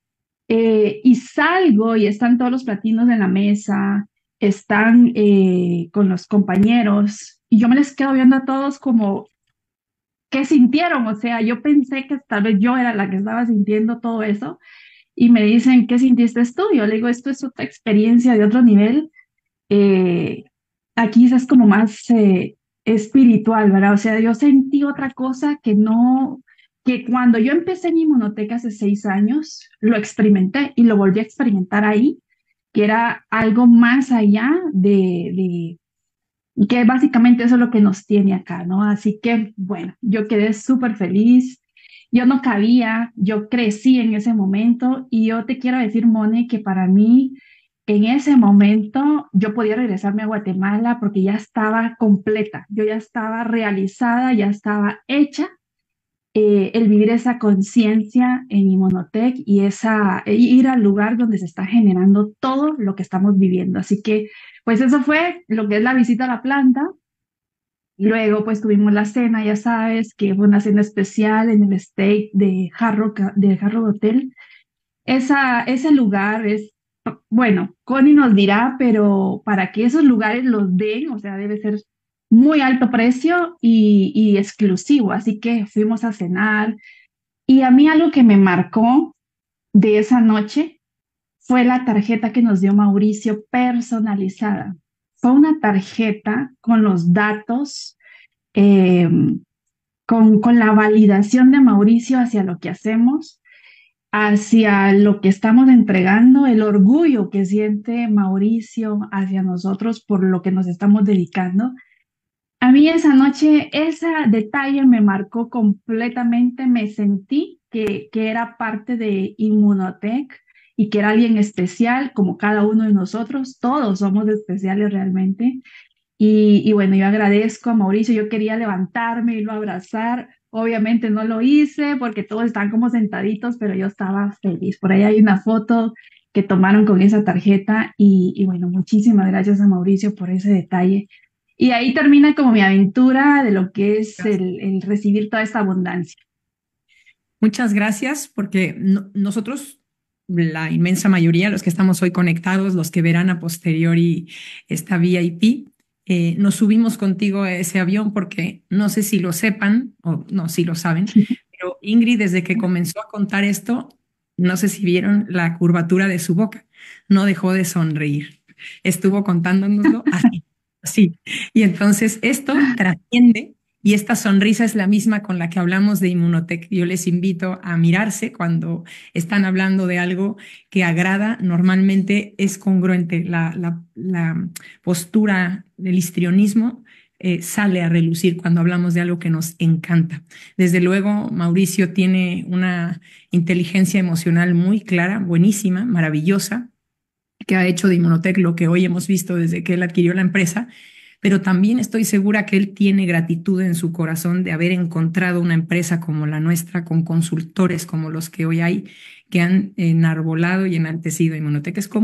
y salgo y están todos los platinos en la mesa, están con los compañeros y yo me les quedo viendo a todos como, ¿qué sintieron? O sea, yo pensé que tal vez yo era la que estaba sintiendo todo eso y me dicen, ¿qué sintiste tú? Yo le digo, esto es otra experiencia de otro nivel. eh, Aquí es como más espiritual, ¿verdad? O sea, yo sentí otra cosa que no, que cuando yo empecé en Inmunoteca hace 6 años, lo experimenté y lo volví a experimentar ahí, que era algo más allá y que básicamente eso es lo que nos tiene acá, ¿no? Así que, bueno, yo quedé súper feliz. Yo no cabía, yo crecí en ese momento y yo te quiero decir, Mone, que para mí en ese momento yo podía regresarme a Guatemala porque ya estaba completa, yo ya estaba realizada, ya estaba hecha. El vivir esa conciencia en Inmunotech y ir al lugar donde se está generando todo lo que estamos viviendo. Así que, pues eso fue lo que es la visita a la planta. Luego, pues tuvimos la cena, ya sabes, que fue una cena especial en el estate de Hard Rock Hotel. Ese lugar es, bueno, Connie nos dirá, pero para que esos lugares los den, o sea, debe ser muy alto precio y exclusivo. Así que fuimos a cenar. Y a mí algo que me marcó de esa noche fue la tarjeta que nos dio Mauricio personalizada. Fue una tarjeta con los datos, eh, con la validación de Mauricio hacia lo que hacemos, hacia lo que estamos entregando, el orgullo que siente Mauricio hacia nosotros por lo que nos estamos dedicando. A mí esa noche, ese detalle me marcó completamente, me sentí que era parte de Inmunotech y que era alguien especial como cada uno de nosotros, todos somos especiales realmente. Y bueno, yo agradezco a Mauricio, yo quería levantarme y lo abrazar, obviamente no lo hice porque todos están como sentaditos, pero yo estaba feliz. Por ahí hay una foto que tomaron con esa tarjeta y bueno, muchísimas gracias a Mauricio por ese detalle. Y ahí termina como mi aventura de lo que es el recibir toda esta abundancia. Muchas gracias, porque nosotros, la inmensa mayoría, los que estamos hoy conectados, los que verán a posteriori esta VIP, nos subimos contigo a ese avión porque no sé si lo sepan o no, si lo saben, pero Ingrid desde que comenzó a contar esto no sé si vieron la curvatura de su boca, no dejó de sonreír. Estuvo contándonoslo así, así. Y entonces esto trasciende y esta sonrisa es la misma con la que hablamos de Inmunotech. Yo les invito a mirarse cuando están hablando de algo que agrada, normalmente es congruente. La postura del histrionismo sale a relucir cuando hablamos de algo que nos encanta. Desde luego, Mauricio tiene una inteligencia emocional muy clara, buenísima, maravillosa, que ha hecho de Inmunotech lo que hoy hemos visto desde que él adquirió la empresa, pero también estoy segura que él tiene gratitud en su corazón de haber encontrado una empresa como la nuestra, con consultores como los que hoy hay, que han enarbolado y enaltecido Inmunotech. Es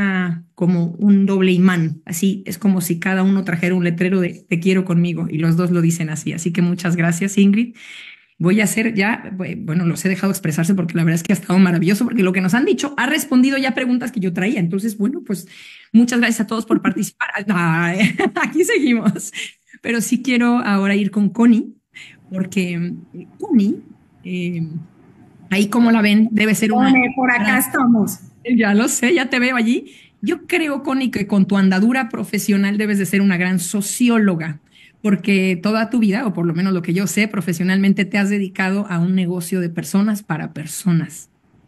como un doble imán, así, es como si cada uno trajera un letrero de te quiero conmigo, y los dos lo dicen así. Así que muchas gracias, Ingrid. Voy a hacer ya, bueno, los he dejado expresarse porque la verdad es que ha estado maravilloso, porque lo que nos han dicho ha respondido ya preguntas que yo traía. Entonces, bueno, pues muchas gracias a todos por participar. Ay, aquí seguimos. Pero sí quiero ahora ir con Connie, porque Connie, eh, ahí como la ven, debe ser una... Por acá estamos. Ya lo sé, ya te veo allí. Yo creo, Connie, que con tu andadura profesional debes de ser una gran socióloga, porque toda tu vida, o por lo menos lo que yo sé, profesionalmente te has dedicado a un negocio de personas para personas.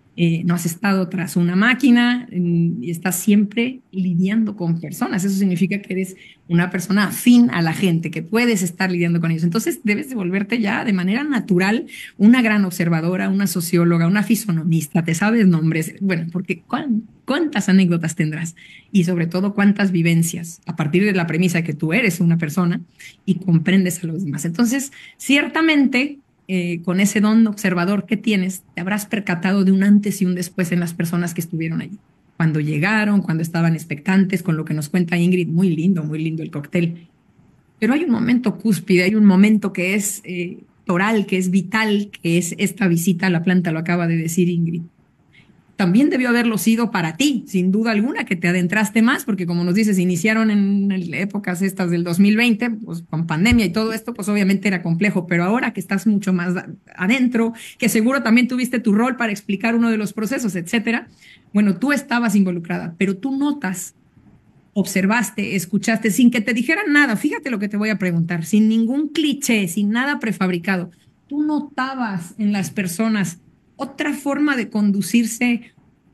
No has estado tras una máquina y estás siempre lidiando con personas. Eso significa que eres una persona afín a la gente, que puedes estar lidiando con ellos. Entonces debes de volverte ya de manera natural una gran observadora, una socióloga, una fisonomista, te sabes nombres, bueno, porque ¿cuántas anécdotas tendrás? Y sobre todo, ¿cuántas vivencias? A partir de la premisa de que tú eres una persona y comprendes a los demás. Entonces, ciertamente con ese don observador que tienes, te habrás percatado de un antes y un después en las personas que estuvieron allí. Cuando llegaron, cuando estaban expectantes, con lo que nos cuenta Ingrid, muy lindo el cóctel. Pero hay un momento cúspide, hay un momento que es toral, que es vital, que es esta visita a la planta, lo acaba de decir Ingrid. También debió haberlo sido para ti, sin duda alguna, que te adentraste más, porque como nos dices, iniciaron en épocas estas del 2020, pues con pandemia y todo esto, pues obviamente era complejo, pero ahora que estás mucho más adentro, que seguro también tuviste tu rol para explicar uno de los procesos, etcétera, bueno, tú estabas involucrada, pero tú notas, observaste, escuchaste, sin que te dijeran nada, fíjate lo que te voy a preguntar, sin ningún cliché, sin nada prefabricado, tú notabas en las personas otra forma de conducirse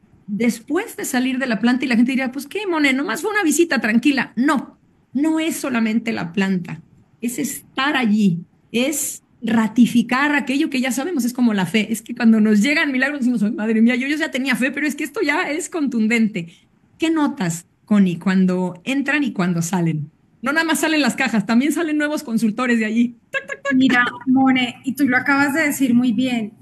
después de salir de la planta y la gente diría, pues qué, Mone, nomás fue una visita tranquila. No, no es solamente la planta, es estar allí, es ratificar aquello que ya sabemos, es como la fe, es que cuando nos llegan milagros decimos, "Ay, madre mía, yo ya tenía fe, pero es que esto ya es contundente". ¿Qué notas, Connie, cuando entran y cuando salen? No nada más salen las cajas, también salen nuevos consultores de allí. Mira, Mone, y tú lo acabas de decir muy bien.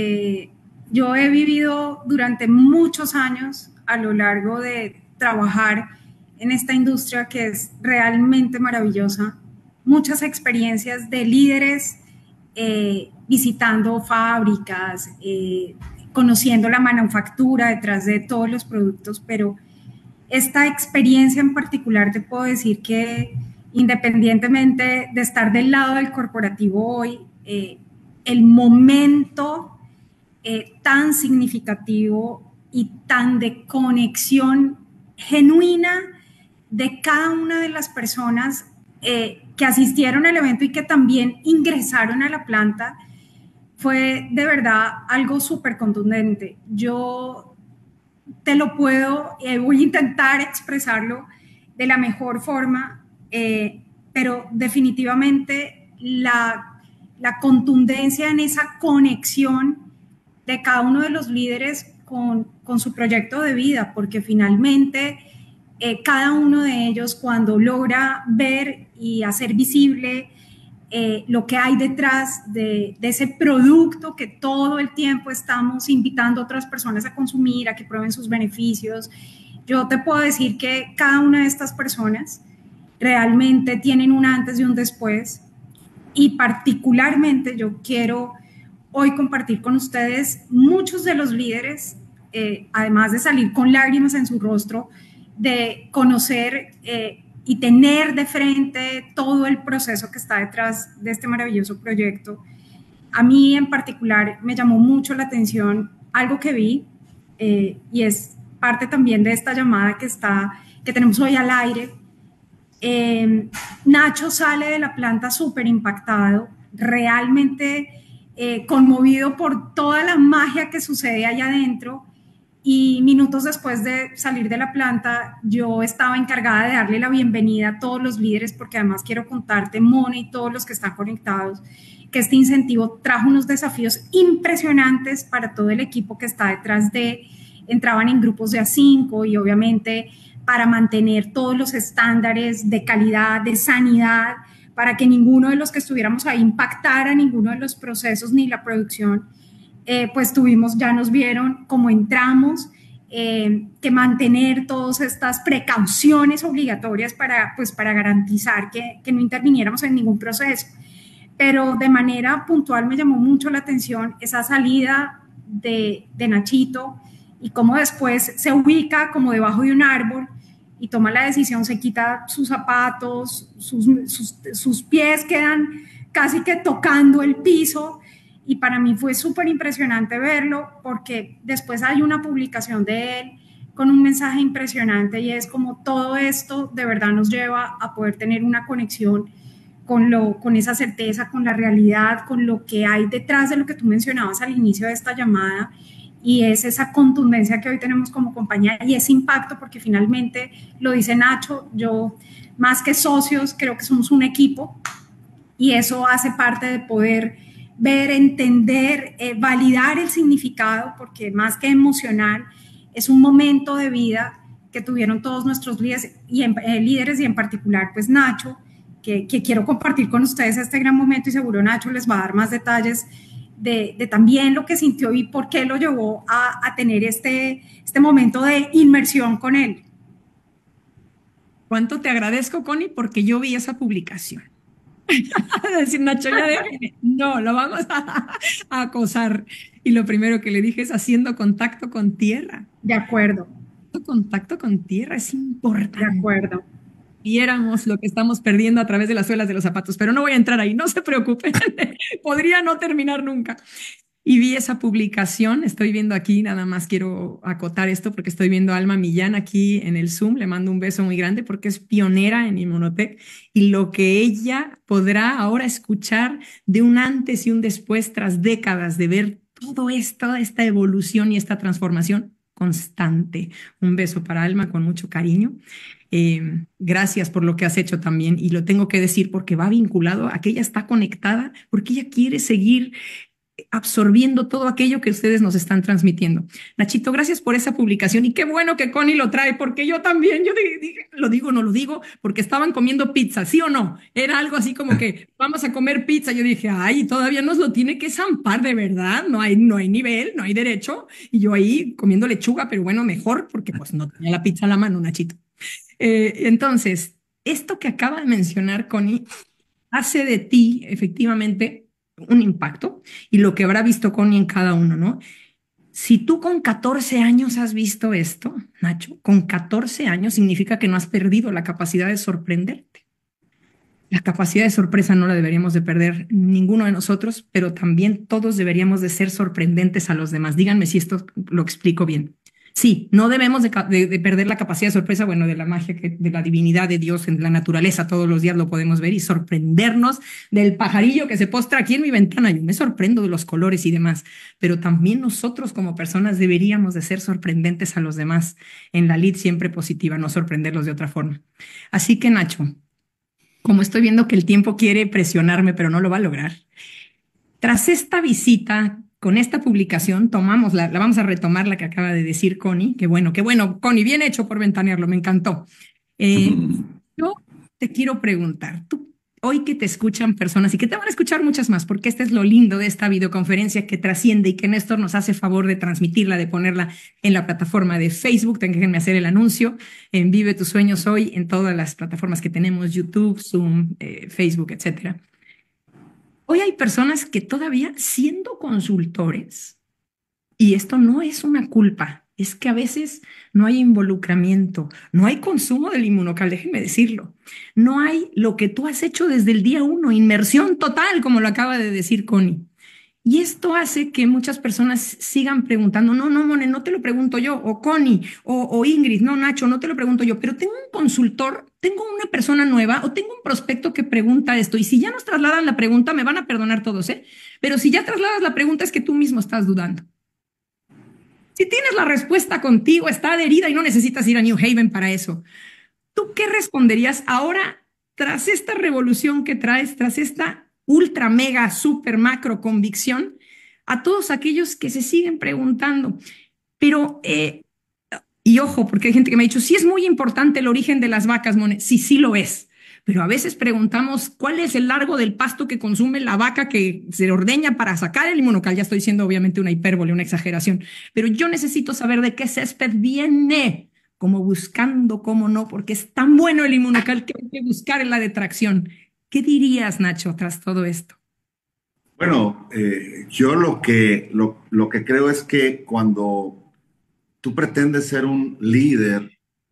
Yo he vivido durante muchos años a lo largo de trabajar en esta industria que es realmente maravillosa, muchas experiencias de líderes visitando fábricas, conociendo la manufactura detrás de todos los productos, pero esta experiencia en particular te puedo decir que independientemente de estar del lado del corporativo hoy, el momento tan significativo y tan de conexión genuina de cada una de las personas que asistieron al evento y que también ingresaron a la planta fue de verdad algo súper contundente. Yo te lo puedo, voy a intentar expresarlo de la mejor forma, pero definitivamente la contundencia en esa conexión de cada uno de los líderes con su proyecto de vida, porque finalmente cada uno de ellos cuando logra ver y hacer visible lo que hay detrás de ese producto que todo el tiempo estamos invitando a otras personas a consumir, a que prueben sus beneficios, yo te puedo decir que cada una de estas personas realmente tienen un antes y un después, y particularmente yo quiero hoy compartir con ustedes muchos de los líderes, además de salir con lágrimas en su rostro, de conocer y tener de frente todo el proceso que está detrás de este maravilloso proyecto. A mí en particular me llamó mucho la atención algo que vi y es parte también de esta llamada que tenemos hoy al aire. Nacho sale de la planta súper impactado, realmente conmovido por toda la magia que sucede allá adentro. Y minutos después de salir de la planta, yo estaba encargada de darle la bienvenida a todos los líderes, porque además quiero contarte, Mona, y todos los que están conectados, que este incentivo trajo unos desafíos impresionantes para todo el equipo que está detrás de. Entraban en grupos de A5 y obviamente para mantener todos los estándares de calidad, de sanidad, para que ninguno de los que estuviéramos ahí impactara ninguno de los procesos ni la producción. Pues ya nos vieron cómo entramos, que mantener todas estas precauciones obligatorias para garantizar que no interviniéramos en ningún proceso. Pero de manera puntual me llamó mucho la atención esa salida de Nachito y cómo después se ubica como debajo de un árbol y toma la decisión, se quita sus zapatos, sus pies quedan casi que tocando el piso. Y para mí fue súper impresionante verlo, porque después hay una publicación de él con un mensaje impresionante, y es como todo esto de verdad nos lleva a poder tener una conexión con esa certeza, con la realidad, con lo que hay detrás de lo que tú mencionabas al inicio de esta llamada, y es esa contundencia que hoy tenemos como compañía y ese impacto, porque finalmente, lo dice Nacho, yo más que socios creo que somos un equipo, y eso hace parte de poder ver, entender, validar el significado, porque más que emocional, es un momento de vida que tuvieron todos nuestros líderes y en particular pues Nacho, que quiero compartir con ustedes este gran momento, y seguro Nacho les va a dar más detalles de también lo que sintió y por qué lo llevó a tener este momento de inmersión con él. ¿Cuánto te agradezco, Connie? Porque yo vi esa publicación. Decir, Nacho, ya déjeme. No, lo vamos a acosar. Y lo primero que le dije es haciendo contacto con tierra. De acuerdo. Contacto con tierra es importante. De acuerdo. Viéramos lo que estamos perdiendo a través de las suelas de los zapatos, pero no voy a entrar ahí, no se preocupen. Podría no terminar nunca. Y vi esa publicación, estoy viendo aquí, nada más quiero acotar esto porque estoy viendo a Alma Millán aquí en el Zoom, le mando un beso muy grande porque es pionera en Inmunotech, y lo que ella podrá ahora escuchar de un antes y un después tras décadas de ver todo esto, esta evolución y esta transformación constante. Un beso para Alma con mucho cariño. Gracias por lo que has hecho también, y lo tengo que decir porque va vinculado a que ella está conectada, porque ella quiere seguir absorbiendo todo aquello que ustedes nos están transmitiendo. Nachito, gracias por esa publicación, y qué bueno que Connie lo trae, porque yo también, yo dije, lo digo, no lo digo, porque estaban comiendo pizza, ¿sí o no? Era algo así como que vamos a comer pizza. Yo dije, ay, todavía nos lo tiene que zampar, de verdad, no hay nivel, no hay derecho. Y yo ahí comiendo lechuga, pero bueno, mejor, porque pues no tenía la pizza a la mano, Nachito. Entonces, esto que acaba de mencionar Connie hace de ti efectivamente un impacto, y lo que habrá visto Connie en cada uno, ¿no? Si tú con 14 años has visto esto, Nacho, con 14 años significa que no has perdido la capacidad de sorprenderte. La capacidad de sorpresa no la deberíamos de perder ninguno de nosotros, pero también todos deberíamos de ser sorprendentes a los demás. Díganme si esto lo explico bien. Sí, no debemos de perder la capacidad de sorpresa, bueno, de la magia, de la divinidad de Dios en la naturaleza, todos los días lo podemos ver y sorprendernos del pajarillo que se postra aquí en mi ventana. Yo me sorprendo de los colores y demás, pero también nosotros como personas deberíamos de ser sorprendentes a los demás en la lid siempre positiva, no sorprenderlos de otra forma. Así que, Nacho, como estoy viendo que el tiempo quiere presionarme, pero no lo va a lograr, tras esta visita, con esta publicación, tomamos la vamos a retomar la que acaba de decir Connie. Qué bueno, Connie, bien hecho por ventanearlo, me encantó. Yo te quiero preguntar, tú, hoy que te escuchan personas y que te van a escuchar muchas más, porque este es lo lindo de esta videoconferencia que trasciende y que Néstor nos hace favor de transmitirla, de ponerla en la plataforma de Facebook. Déjenme hacer el anuncio en Vive tus sueños hoy, en todas las plataformas que tenemos, YouTube, Zoom, Facebook, etcétera. Hoy hay personas que todavía siendo consultores, y esto no es una culpa, es que a veces no hay involucramiento, no hay consumo del Inmunocal, déjenme decirlo, no hay lo que tú has hecho desde el día 1, inmersión total, como lo acaba de decir Connie. Y esto hace que muchas personas sigan preguntando, no, no, Mone, no te lo pregunto yo, o Connie, o Ingrid, no, Nacho, no te lo pregunto yo, pero tengo un consultor, tengo una persona nueva o tengo un prospecto que pregunta esto. Y si ya nos trasladan la pregunta, me van a perdonar todos, ¿eh? Pero si ya trasladas la pregunta es que tú mismo estás dudando. Si tienes la respuesta contigo, está adherida y no necesitas ir a New Haven para eso. ¿Tú qué responderías ahora tras esta revolución que traes, tras esta ultra, mega, super, macro convicción a todos aquellos que se siguen preguntando? Pero, y ojo, porque hay gente que me ha dicho, sí es muy importante el origen de las vacas, Mone. Sí, sí lo es. Pero a veces preguntamos cuál es el largo del pasto que consume la vaca que se ordeña para sacar el inmunocal. Ya estoy diciendo obviamente una hipérbole, una exageración, pero yo necesito saber de qué césped viene, como buscando, cómo no, porque es tan bueno el inmunocal que hay que buscar en la detracción. ¿Qué dirías, Nacho, tras todo esto? Bueno, yo lo que creo es que cuando tú pretendes ser un líder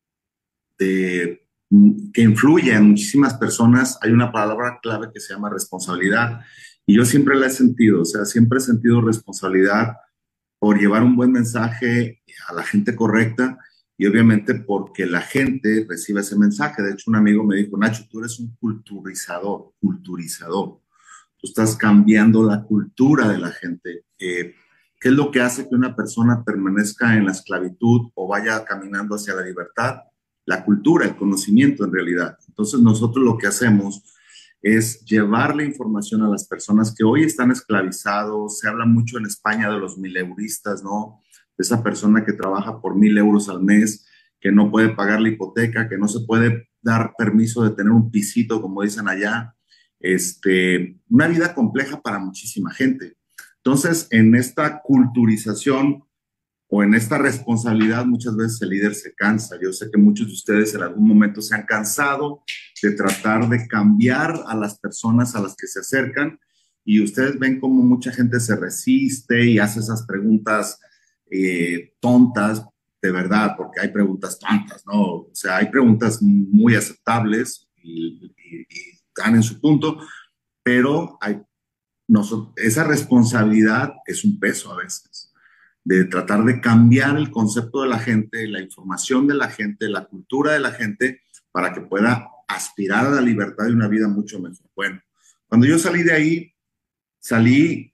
que influye en muchísimas personas, hay una palabra clave que se llama responsabilidad. Y yo siempre la he sentido, o sea, siempre he sentido responsabilidad por llevar un buen mensaje a la gente correcta y obviamente porque la gente recibe ese mensaje. De hecho, un amigo me dijo, Nacho, tú eres un culturizador, culturizador. Tú estás cambiando la cultura de la gente. ¿Qué es lo que hace que una persona permanezca en la esclavitud o vaya caminando hacia la libertad? La cultura, el conocimiento en realidad. Entonces nosotros lo que hacemos es llevar la información a las personas que hoy están esclavizados. Se habla mucho en España de los mileuristas, ¿no? De esa persona que trabaja por 1,000 euros al mes, que no puede pagar la hipoteca, que no se puede dar permiso de tener un pisito, como dicen allá. Una vida compleja para muchísima gente. Entonces, en esta culturización o en esta responsabilidad, muchas veces el líder se cansa. Yo sé que muchos de ustedes en algún momento se han cansado de tratar de cambiar a las personas a las que se acercan y ustedes ven cómo mucha gente se resiste y hace esas preguntas tontas, de verdad, porque hay preguntas tontas, ¿no? O sea, hay preguntas muy aceptables y están en su punto, pero esa responsabilidad es un peso a veces, de tratar de cambiar el concepto de la gente, la información de la gente, la cultura de la gente, para que pueda aspirar a la libertad de una vida mucho mejor. Bueno, cuando yo salí de ahí, salí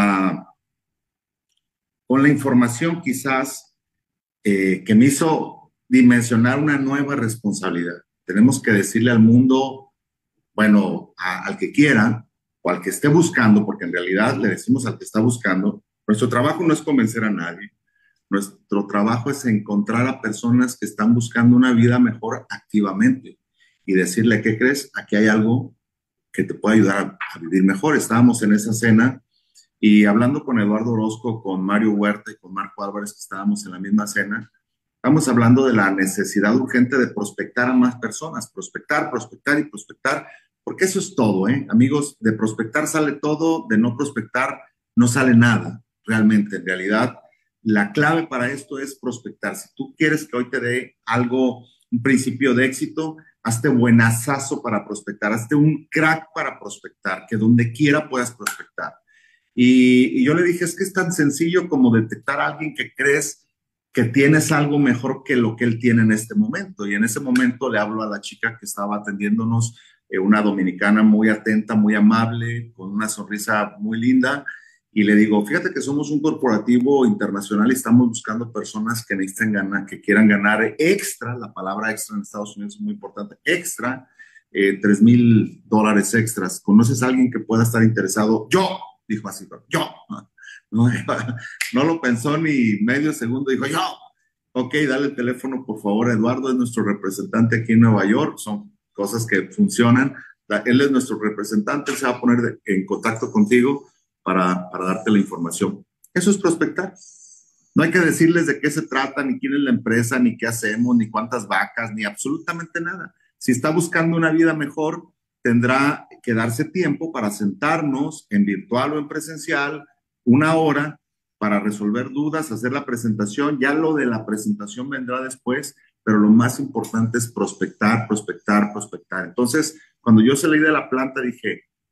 con la información quizás que me hizo dimensionar una nueva responsabilidad. Tenemos que decirle al mundo, bueno, al que quiera o al que esté buscando, porque en realidad le decimos al que está buscando, nuestro trabajo no es convencer a nadie, nuestro trabajo es encontrar a personas que están buscando una vida mejor activamente y decirle, ¿qué crees? Aquí hay algo que te puede ayudar a vivir mejor. Estábamos en esa cena y hablando con Eduardo Orozco, con Mario Huerta y con Marco Álvarez, que estábamos en la misma cena, estamos hablando de la necesidad urgente de prospectar a más personas, prospectar, prospectar y prospectar, porque eso es todo, ¿eh? Amigos, de prospectar sale todo, de no prospectar no sale nada, realmente. En realidad, la clave para esto es prospectar. Si tú quieres que hoy te dé algo, un principio de éxito, hazte buenazazo para prospectar, hazte un crack para prospectar, que donde quiera puedas prospectar. Y yo le dije, es que es tan sencillo como detectar a alguien que crees que tienes algo mejor que lo que él tiene en este momento. Y en ese momento le hablo a la chica que estaba atendiéndonos, una dominicana muy atenta, muy amable, con una sonrisa muy linda. Y le digo, fíjate que somos un corporativo internacional y estamos buscando personas que necesiten ganar, que quieran ganar extra. La palabra extra en Estados Unidos es muy importante. Extra, $3,000 extras. ¿Conoces a alguien que pueda estar interesado? Yo, dijo así, yo. No, no lo pensó ni medio segundo, dijo yo. Ok, dale el teléfono, por favor. Eduardo es nuestro representante aquí en Nueva York. Son cosas que funcionan. Él es nuestro representante, él se va a poner en contacto contigo para darte la información. Eso es prospectar. No hay que decirles de qué se trata, ni quién es la empresa, ni qué hacemos, ni cuántas vacas, ni absolutamente nada. Si está buscando una vida mejor, tendrá que darse tiempo para sentarnos en virtual o en presencial, 1 hora, para resolver dudas, hacer la presentación. Ya lo de la presentación vendrá después, pero lo más importante es prospectar, prospectar, prospectar. Entonces, cuando yo salí de la planta, dije,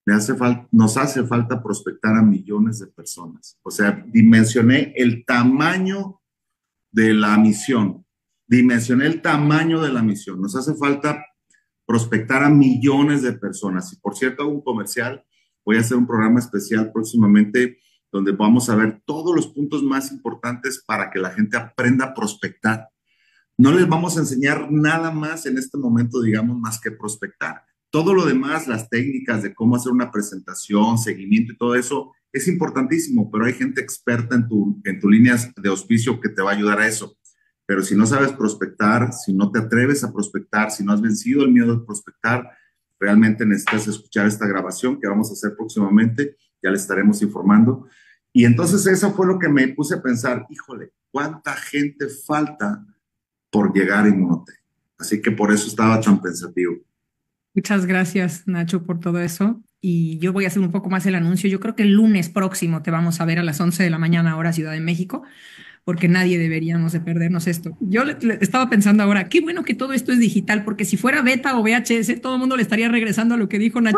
nos hace falta prospectar a millones de personas. O sea, dimensioné el tamaño de la misión. Dimensioné el tamaño de la misión. Nos hace falta prospectar a millones de personas. Y por cierto, hago un comercial. Voy a hacer un programa especial próximamente donde vamos a ver todos los puntos más importantes para que la gente aprenda a prospectar. No les vamos a enseñar nada más en este momento, digamos, más que prospectar. Todo lo demás, las técnicas de cómo hacer una presentación, seguimiento y todo eso, es importantísimo, pero hay gente experta en tu líneas de auspicio que te va a ayudar a eso. Pero si no sabes prospectar, si no te atreves a prospectar, si no has vencido el miedo de prospectar, realmente necesitas escuchar esta grabación que vamos a hacer próximamente, ya le estaremos informando. Y entonces eso fue lo que me puse a pensar, híjole, ¿cuánta gente falta por llegar a Inmunotech? Así que por eso estaba tan pensativo. Muchas gracias, Nacho, por todo eso. Y yo voy a hacer un poco más el anuncio. Yo creo que el lunes próximo te vamos a ver a las 11 de la mañana, hora Ciudad de México, porque nadie deberíamos de perdernos esto. Yo estaba pensando ahora, qué bueno que todo esto es digital, porque si fuera beta o VHS, todo el mundo le estaría regresando a lo que dijo Nacho.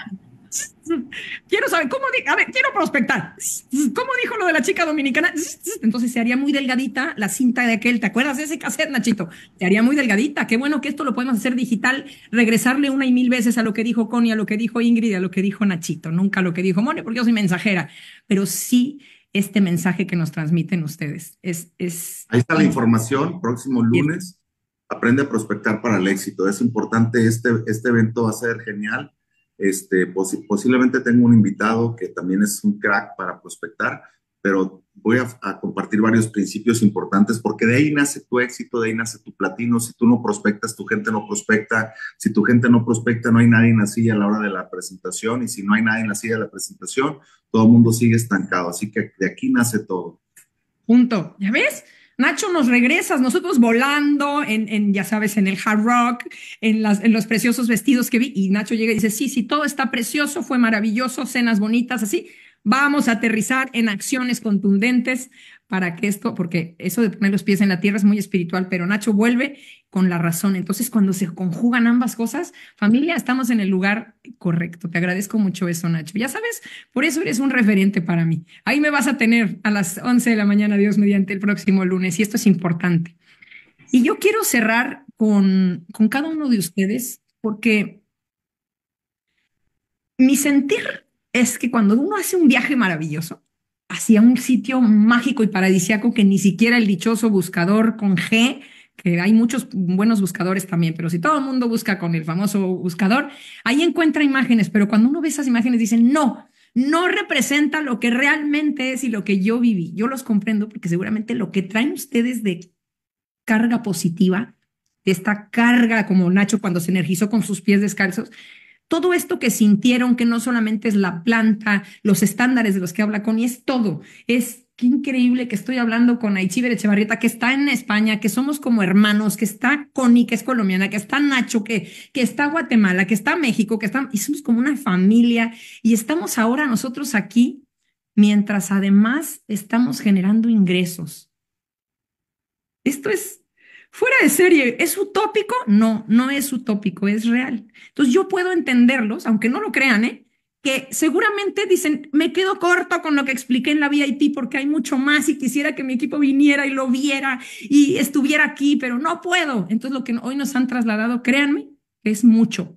Quiero saber, a ver, quiero prospectar. ¿Cómo dijo lo de la chica dominicana? Entonces se haría muy delgadita la cinta de aquel. ¿Te acuerdas de ese cassette, Nachito? Se haría muy delgadita. Qué bueno que esto lo podemos hacer digital, regresarle una y mil veces a lo que dijo Connie, a lo que dijo Ingrid, a lo que dijo Nachito. Nunca lo que dijo Mone, porque yo soy mensajera. Pero sí este mensaje que nos transmiten ustedes. Ahí está la información, próximo lunes. Aprende a prospectar para el éxito. Es importante, este evento va a ser genial. Posiblemente tengo un invitado que también es un crack para prospectar, pero voy a compartir varios principios importantes porque de ahí nace tu éxito, de ahí nace tu platino. Si tú no prospectas, tu gente no prospecta. Si tu gente no prospecta, no hay nadie en la silla a la hora de la presentación. Y si no hay nadie en la silla de la presentación, todo el mundo sigue estancado. Así que de aquí nace todo. Punto. ¿Ya ves? Nacho, nos regresas, nosotros volando ya sabes, en el Hard Rock, en los preciosos vestidos que vi, y Nacho llega y dice, sí, todo está precioso, fue maravilloso, cenas bonitas, así, vamos a aterrizar en acciones contundentes para que esto, porque eso de poner los pies en la tierra es muy espiritual, pero Nacho vuelve con la razón. Entonces, cuando se conjugan ambas cosas, familia, estamos en el lugar correcto. Te agradezco mucho eso, Nacho. Ya sabes, por eso eres un referente para mí. Ahí me vas a tener a las 11 de la mañana, Dios mediante, el próximo lunes, y esto es importante. Y yo quiero cerrar con cada uno de ustedes, porque mi sentir es que cuando uno hace un viaje maravilloso hacia un sitio mágico y paradisíaco que ni siquiera el dichoso buscador con G, que hay muchos buenos buscadores también, pero si todo el mundo busca con el famoso buscador, ahí encuentra imágenes, pero cuando uno ve esas imágenes dicen, no representa lo que realmente es y lo que yo viví. Yo los comprendo porque seguramente lo que traen ustedes de carga positiva, de esta carga como Nacho cuando se energizó con sus pies descalzos, todo esto que sintieron, que no solamente es la planta, los estándares de los que habla Connie, es todo. Qué increíble que estoy hablando con Aichiber Echevarrieta, que está en España, que somos como hermanos, que está Connie, que es colombiana, que está Nacho, que está Guatemala, que está México, y somos como una familia. Y estamos ahora nosotros aquí, mientras además estamos generando ingresos. Esto es fuera de serie. ¿Es utópico? No es utópico, es real. Entonces yo puedo entenderlos, aunque no lo crean, que seguramente dicen, me quedo corto con lo que expliqué en la VIP porque hay mucho más y quisiera que mi equipo viniera y lo viera y estuviera aquí, pero no puedo. Entonces lo que hoy nos han trasladado, créanme, es mucho.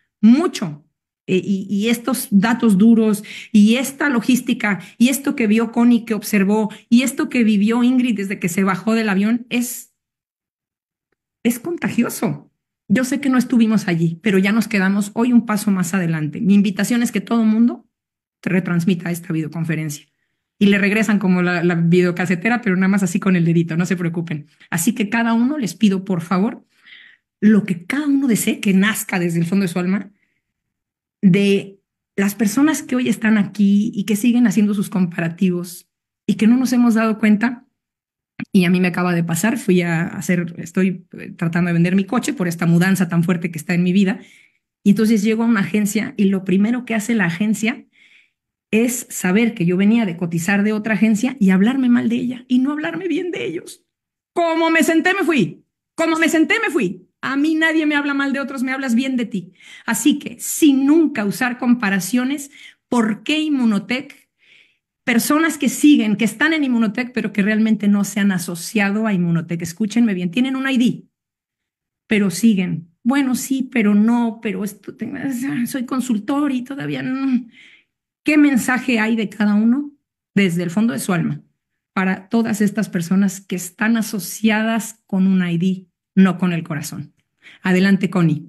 Y estos datos duros y esta logística y esto que vio Connie, que observó, y esto que vivió Ingrid desde que se bajó del avión es contagioso. Yo sé que no estuvimos allí, pero ya nos quedamos hoy un paso más adelante. Mi invitación es que todo el mundo te retransmita esta videoconferencia. Y le regresan como la videocasetera, pero nada más así con el dedito, no se preocupen. Así que cada uno les pido, por favor, lo que cada uno desee que nazca desde el fondo de su alma, de las personas que hoy están aquí y que siguen haciendo sus comparativos y que no nos hemos dado cuenta. Y a mí me acaba de pasar, estoy tratando de vender mi coche por esta mudanza tan fuerte que está en mi vida. Y entonces llego a una agencia y lo primero que hace la agencia es saber que yo venía de cotizar de otra agencia y hablarme mal de ella y no hablarme bien de ellos. Como me senté, me fui. Como me senté, me fui. A mí nadie me habla mal de otros, me hablas bien de ti. Así que, sin nunca usar comparaciones, ¿por qué Inmunotech? Personas que siguen, que están en Inmunotech, pero que realmente no se han asociado a Inmunotech. Escúchenme bien, tienen un ID, pero siguen. Bueno, sí, pero no, pero esto, soy consultor y todavía no. ¿Qué mensaje hay de cada uno desde el fondo de su alma para todas estas personas que están asociadas con un ID, no con el corazón? Adelante, Connie.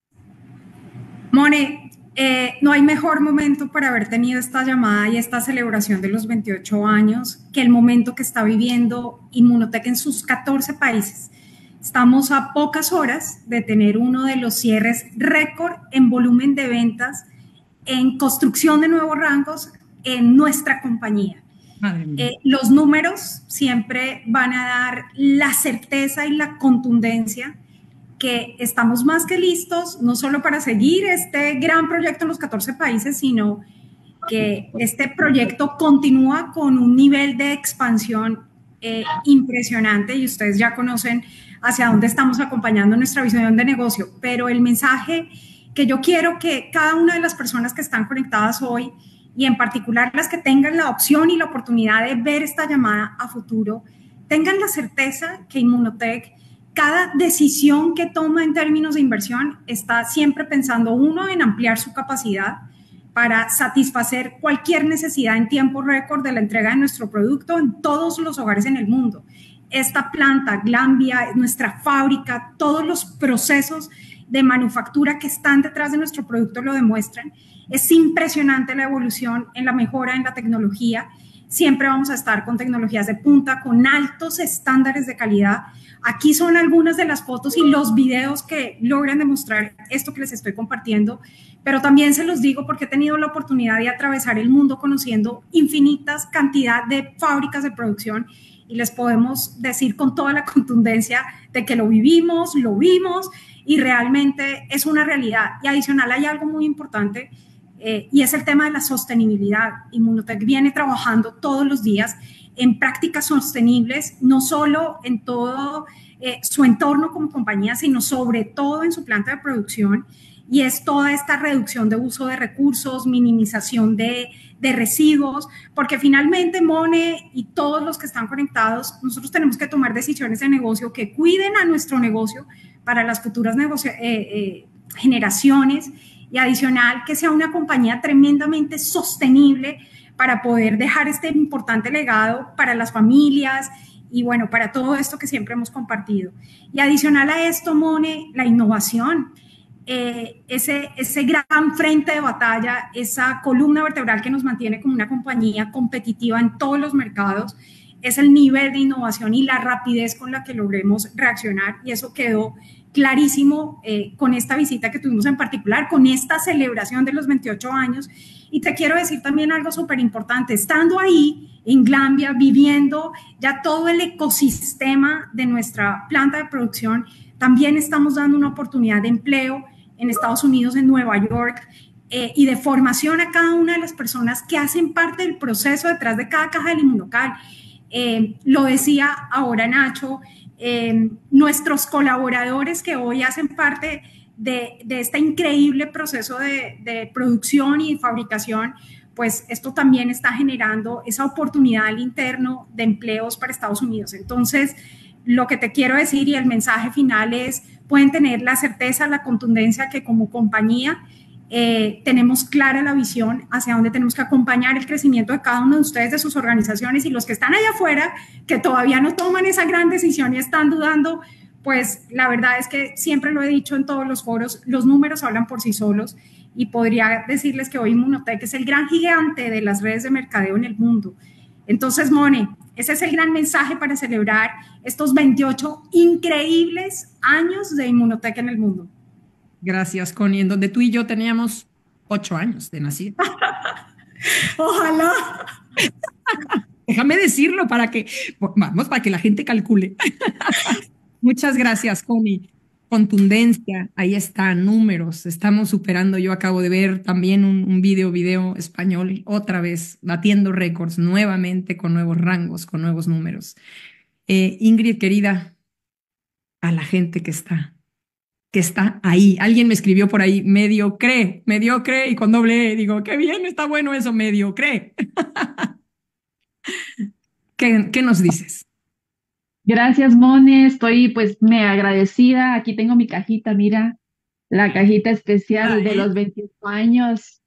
Mone, no hay mejor momento para haber tenido esta llamada y esta celebración de los 28 años que el momento que está viviendo Inmunotech en sus 14 países. Estamos a pocas horas de tener uno de los cierres récord en volumen de ventas, en construcción de nuevos rangos en nuestra compañía. Los números siempre van a dar la certeza y la contundencia que estamos más que listos, no solo para seguir este gran proyecto en los 14 países, sino que este proyecto continúa con un nivel de expansión impresionante y ustedes ya conocen hacia dónde estamos acompañando nuestra visión de negocio. Pero el mensaje que yo quiero que cada una de las personas que están conectadas hoy y en particular las que tengan la opción y la oportunidad de ver esta llamada a futuro, tengan la certeza que Inmunotech, cada decisión que toma en términos de inversión, está siempre pensando, uno, en ampliar su capacidad para satisfacer cualquier necesidad en tiempo récord de la entrega de nuestro producto en todos los hogares en el mundo. Esta planta, Glambia, nuestra fábrica, todos los procesos de manufactura que están detrás de nuestro producto lo demuestran. Es impresionante la evolución en la mejora en la tecnología. Siempre vamos a estar con tecnologías de punta, con altos estándares de calidad. Aquí son algunas de las fotos y los videos que logran demostrar esto que les estoy compartiendo, pero también se los digo porque he tenido la oportunidad de atravesar el mundo conociendo infinitas cantidad de fábricas de producción y les podemos decir con toda la contundencia de que lo vivimos, lo vimos y realmente es una realidad. Y adicional hay algo muy importante y es el tema de la sostenibilidad. Inmunotech viene trabajando todos los días en prácticas sostenibles, no solo en todo su entorno como compañía, sino sobre todo en su planta de producción, y es toda esta reducción de uso de recursos, minimización de residuos, porque finalmente, Mone y todos los que están conectados, nosotros tenemos que tomar decisiones de negocio que cuiden a nuestro negocio para las futuras generaciones, y adicional que sea una compañía tremendamente sostenible para poder dejar este importante legado para las familias y bueno, para todo esto que siempre hemos compartido. Y adicional a esto, Mone, la innovación, ese gran frente de batalla, esa columna vertebral que nos mantiene como una compañía competitiva en todos los mercados, es el nivel de innovación y la rapidez con la que logremos reaccionar, y eso quedó clarísimo con esta visita que tuvimos en particular, con esta celebración de los 28 años. Y te quiero decir también algo súper importante, estando ahí en Glambia, viviendo ya todo el ecosistema de nuestra planta de producción, también estamos dando una oportunidad de empleo en Estados Unidos, en Nueva York, y de formación a cada una de las personas que hacen parte del proceso detrás de cada caja del Inmunocal. Lo decía ahora Nacho, nuestros colaboradores que hoy hacen parte de este increíble proceso de producción y de fabricación, pues esto también está generando esa oportunidad al interno de empleos para Estados Unidos. Entonces, lo que te quiero decir y el mensaje final es, pueden tener la certeza, la contundencia que como compañía tenemos clara la visión hacia dónde tenemos que acompañar el crecimiento de cada uno de ustedes, de sus organizaciones, y los que están allá afuera, que todavía no toman esa gran decisión y están dudando, pues la verdad es que siempre lo he dicho en todos los foros, los números hablan por sí solos, y podría decirles que hoy Inmunotech es el gran gigante de las redes de mercadeo en el mundo. Entonces, Mone, ese es el gran mensaje para celebrar estos 28 increíbles años de Inmunotech en el mundo. Gracias, Connie, en donde tú y yo teníamos 8 años de nacido. Ojalá. Déjame decirlo para que la gente calcule. Muchas gracias, Connie. Contundencia, ahí está, números, estamos superando. Yo acabo de ver también un video español, otra vez, batiendo récords nuevamente con nuevos rangos, con nuevos números. Ingrid, querida, a la gente que está que está ahí. Alguien me escribió por ahí, mediocre y con doble E. Digo, qué bien, está bueno eso, mediocre. ¿Qué nos dices? Gracias, Mone. Estoy pues me agradecida. Aquí tengo mi cajita, mira, la cajita Ah, especial de los 25 años.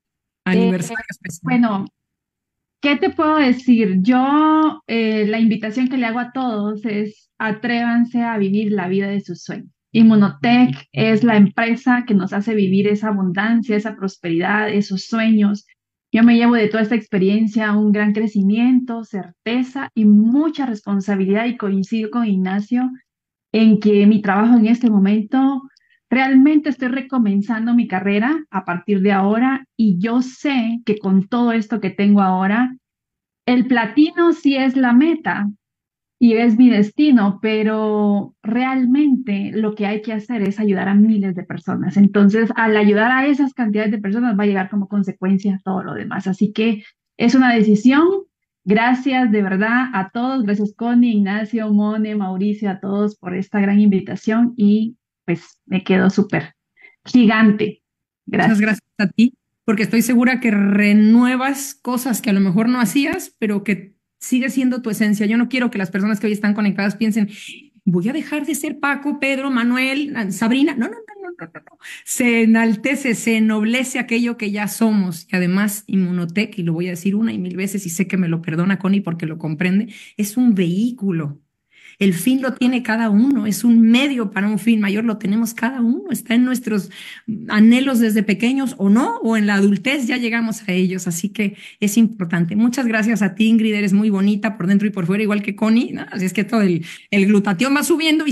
Eh, aniversario especial. bueno, ¿qué te puedo decir? Yo, la invitación que le hago a todos es atrévanse a vivir la vida de sus sueños. Inmunotech es la empresa que nos hace vivir esa abundancia, esa prosperidad, esos sueños. Yo me llevo de toda esta experiencia un gran crecimiento, certeza y mucha responsabilidad y coincido con Ignacio en que mi trabajo en este momento realmente estoy recomenzando mi carrera a partir de ahora y yo sé que con todo esto que tengo ahora, el platino sí es la meta y es mi destino, pero realmente lo que hay que hacer es ayudar a miles de personas. Entonces, al ayudar a esas cantidades de personas va a llegar como consecuencia todo lo demás. Así que es una decisión. Gracias de verdad a todos. Gracias Connie, Ignacio, Mone, Mauricio, a todos por esta gran invitación y pues me quedo súper gigante. Muchas Gracias. gracias a ti, porque estoy segura que renuevas cosas que a lo mejor no hacías, pero que sigue siendo tu esencia. Yo no quiero que las personas que hoy están conectadas piensen, voy a dejar de ser Paco, Pedro, Manuel, Sabrina. No, no, no, no, no, no, no. Se enaltece, se ennoblece aquello que ya somos. Y además, Inmunotech, y lo voy a decir una y mil veces, y sé que me lo perdona Connie porque lo comprende, es un vehículo. El fin lo tiene cada uno, es un medio para un fin mayor, lo tenemos cada uno, está en nuestros anhelos desde pequeños o no, o en la adultez ya llegamos a ellos, así que es importante. Muchas gracias a ti, Ingrid, eres muy bonita por dentro y por fuera, igual que Connie, ¿no? Así es que todo el glutatión va subiendo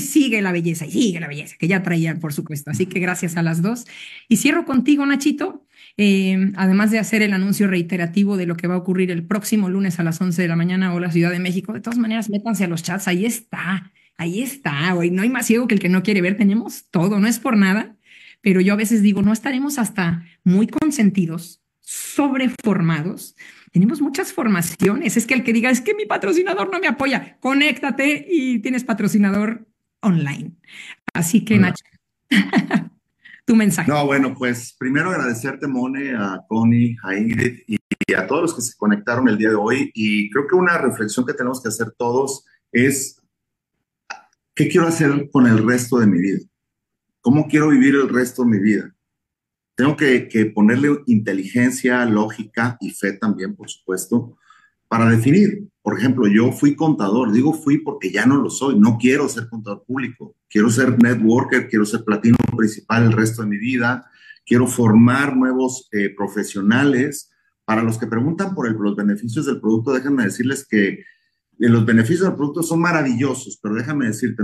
y sigue la belleza, que ya traían, por supuesto. Así que gracias a las dos. Y cierro contigo, Nachito. Además de hacer el anuncio reiterativo de lo que va a ocurrir el próximo lunes a las 11 de la mañana o la Ciudad de México, de todas maneras, métanse a los chats, ahí está, güey, no hay más ciego que el que no quiere ver, tenemos todo, no es por nada, pero yo a veces digo, no estaremos hasta muy consentidos, sobreformados, tenemos muchas formaciones, es que el que diga, es que mi patrocinador no me apoya, conéctate y tienes patrocinador online. Así que, Hola. Nacho, tu mensaje. No, bueno, pues primero agradecerte, Mone, a Connie, a Ingrid y a todos los que se conectaron el día de hoy. Y creo que una reflexión que tenemos que hacer todos es, ¿qué quiero hacer con el resto de mi vida? ¿Cómo quiero vivir el resto de mi vida? Tengo que ponerle inteligencia, lógica y fe también, por supuesto, para definir. Por ejemplo, yo fui contador, digo fui porque ya no lo soy, no quiero ser contador público, quiero ser networker, quiero ser platino principal el resto de mi vida, quiero formar nuevos profesionales. Para los que preguntan por los beneficios del producto, déjenme decirles que los beneficios del producto son maravillosos, pero déjame decirte,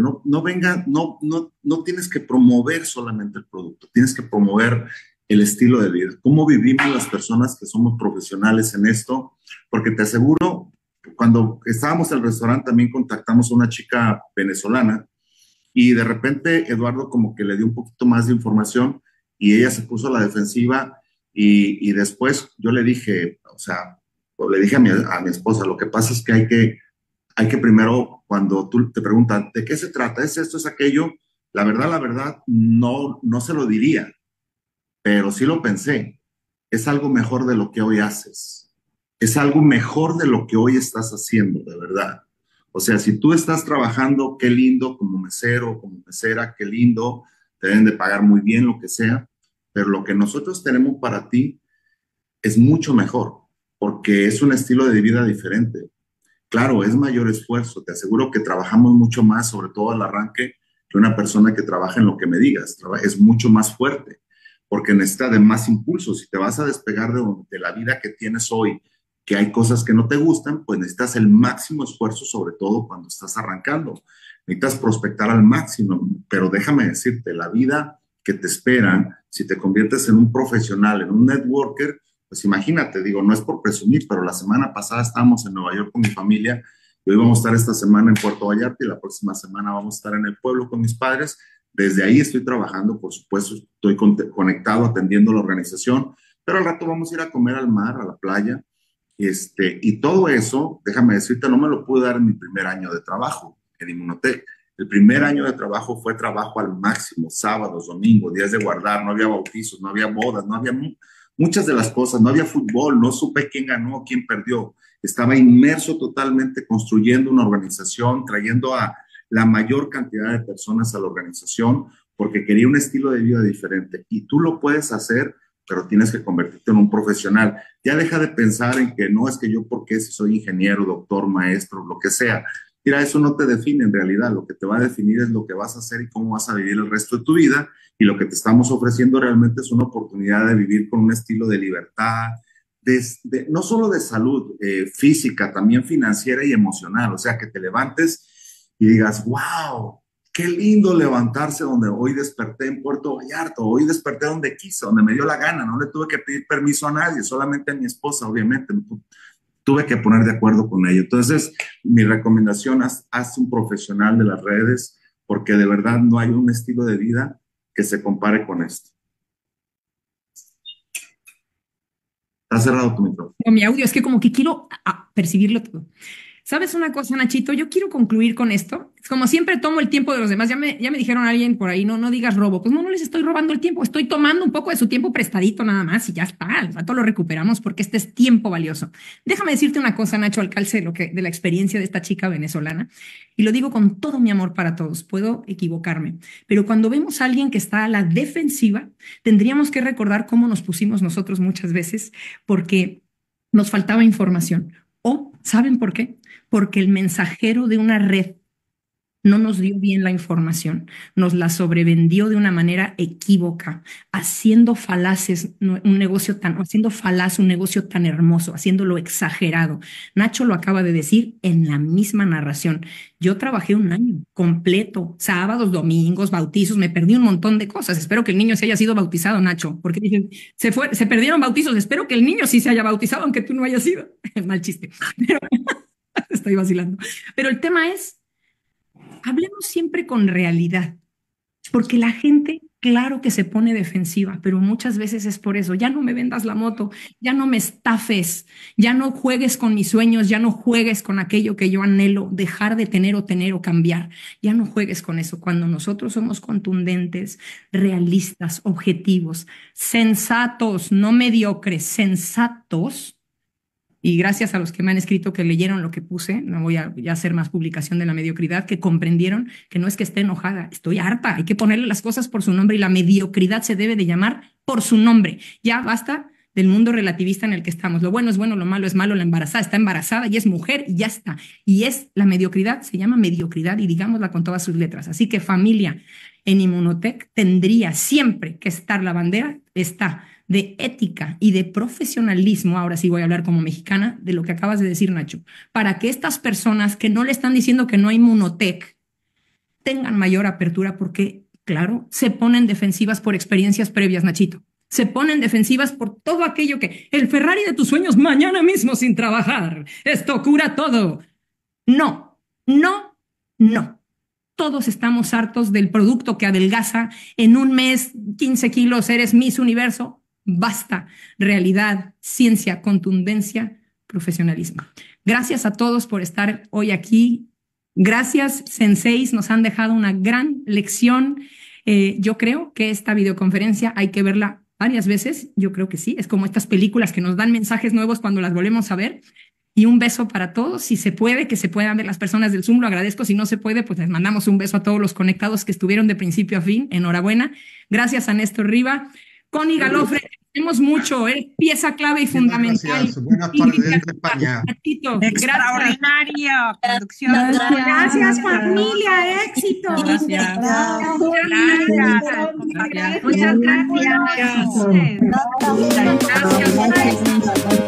no tienes que promover solamente el producto, tienes que promover el estilo de vida, cómo vivimos las personas que somos profesionales en esto, porque te aseguro, cuando estábamos en el restaurante también contactamos a una chica venezolana y de repente Eduardo como que le dio un poquito más de información y ella se puso a la defensiva y después yo le dije, o sea, le dije a mi esposa, lo que pasa es que hay que primero, cuando tú te preguntan, ¿de qué se trata? ¿Es esto, es aquello? La verdad, no se lo diría, pero sí lo pensé. Es algo mejor de lo que hoy haces. Es algo mejor de lo que hoy estás haciendo, de verdad. O sea, si tú estás trabajando, qué lindo, como mesero, como mesera, qué lindo, te deben de pagar muy bien, lo que sea, pero lo que nosotros tenemos para ti es mucho mejor, porque es un estilo de vida diferente. Claro, es mayor esfuerzo. Te aseguro que trabajamos mucho más, sobre todo al arranque, que una persona que trabaja en lo que me digas. Es mucho más fuerte, porque necesita de más impulso. Si te vas a despegar de la vida que tienes hoy, que hay cosas que no te gustan, pues necesitas el máximo esfuerzo, sobre todo cuando estás arrancando. Necesitas prospectar al máximo, pero déjame decirte, la vida que te espera, si te conviertes en un profesional, en un networker, pues imagínate, digo, no es por presumir, pero la semana pasada estábamos en Nueva York con mi familia y hoy vamos a estar esta semana en Puerto Vallarta y la próxima semana vamos a estar en el pueblo con mis padres. Desde ahí estoy trabajando, por supuesto, estoy conectado, atendiendo la organización, pero al rato vamos a ir a comer al mar, a la playa, y todo eso, déjame decirte, no me lo pude dar en mi primer año de trabajo en Inmunotech. El primer año de trabajo fue trabajo al máximo, sábados, domingos, días de guardar, no había bautizos, no había bodas, no había muchas de las cosas, no había fútbol, no supe quién ganó, quién perdió. Estaba inmerso totalmente construyendo una organización, trayendo a la mayor cantidad de personas a la organización, porque quería un estilo de vida diferente. Y tú lo puedes hacer, pero tienes que convertirte en un profesional. Ya deja de pensar en que no es que yo, porque si soy ingeniero, doctor, maestro, lo que sea. Mira, eso no te define en realidad. Lo que te va a definir es lo que vas a hacer y cómo vas a vivir el resto de tu vida. Y lo que te estamos ofreciendo realmente es una oportunidad de vivir con un estilo de libertad, no solo de salud física, también financiera y emocional. O sea, que te levantes y digas, wow, qué lindo levantarse donde hoy desperté en Puerto Vallarta, hoy desperté donde quise, donde me dio la gana, no le tuve que pedir permiso a nadie, solamente a mi esposa, obviamente, tuve que poner de acuerdo con ella. Entonces, mi recomendación, haz un profesional de las redes, porque de verdad no hay un estilo de vida que se compare con esto. Está cerrado tu micrófono. Mi audio es que como que quiero percibirlo todo. ¿Sabes una cosa, Nachito? Yo quiero concluir con esto. Como siempre tomo el tiempo de los demás. Ya me dijeron alguien por ahí, no digas robo. Pues no les estoy robando el tiempo. Estoy tomando un poco de su tiempo prestadito nada más y ya está. Al rato lo recuperamos porque este es tiempo valioso. Déjame decirte una cosa, Nacho, al calce de la experiencia de esta chica venezolana. Y lo digo con todo mi amor para todos. Puedo equivocarme. Pero cuando vemos a alguien que está a la defensiva, tendríamos que recordar cómo nos pusimos nosotros muchas veces porque nos faltaba información. O, ¿saben por qué? Porque el mensajero de una red no nos dio bien la información, nos la sobrevendió de una manera equívoca, haciendo falaces haciendo falaz un negocio tan hermoso, haciéndolo exagerado. Nacho lo acaba de decir en la misma narración. Yo trabajé un año completo, sábados, domingos, bautizos, me perdí un montón de cosas. Espero que el niño se haya sido bautizado, Nacho, porque dicen, se perdieron bautizos. Espero que el niño sí se haya bautizado, aunque tú no hayas sido. Mal chiste, pero estoy vacilando. Pero el tema es, hablemos siempre con realidad, porque la gente, claro que se pone defensiva, pero muchas veces es por eso. Ya no me vendas la moto, ya no me estafes, ya no juegues con mis sueños, ya no juegues con aquello que yo anhelo, dejar de tener o cambiar. Ya no juegues con eso. Cuando nosotros somos contundentes, realistas, objetivos, sensatos, no mediocres, sensatos. Y gracias a los que me han escrito que leyeron lo que puse, no voy a hacer más publicación de la mediocridad, que comprendieron que no es que esté enojada, estoy harta, hay que ponerle las cosas por su nombre y la mediocridad se debe de llamar por su nombre. Ya basta del mundo relativista en el que estamos. Lo bueno es bueno, lo malo es malo, la embarazada está embarazada y es mujer y ya está. Y la mediocridad, se llama mediocridad y digámosla con todas sus letras. Así que familia, en Inmunotech tendría siempre que estar la bandera, está de ética y de profesionalismo, ahora sí voy a hablar como mexicana, de lo que acabas de decir, Nacho, para que estas personas que no le están diciendo que no hay Inmunotech tengan mayor apertura porque, claro, se ponen defensivas por experiencias previas, Nachito. Se ponen defensivas por todo aquello que el Ferrari de tus sueños mañana mismo sin trabajar. Esto cura todo. No, no, no. Todos estamos hartos del producto que adelgaza en un mes 15 kilos, eres Miss Universo. Basta, realidad, ciencia, contundencia, profesionalismo. Gracias a todos por estar hoy aquí. Gracias, senseis, nos han dejado una gran lección. Yo creo que esta videoconferencia hay que verla varias veces. Yo creo que sí, es como estas películas que nos dan mensajes nuevos cuando las volvemos a ver. Y un beso para todos. Si se puede, que se puedan ver las personas del Zoom, lo agradezco. Si no se puede, pues les mandamos un beso a todos los conectados que estuvieron de principio a fin. Enhorabuena. Gracias a Néstor Riva. Connie Galofre, tenemos mucho, pieza clave y fundamental. Gracias. Buenas tardes desde España. Extraordinario. Conducción. Gracias, familia. Éxito. Gracias. Muchas gracias. Gracias.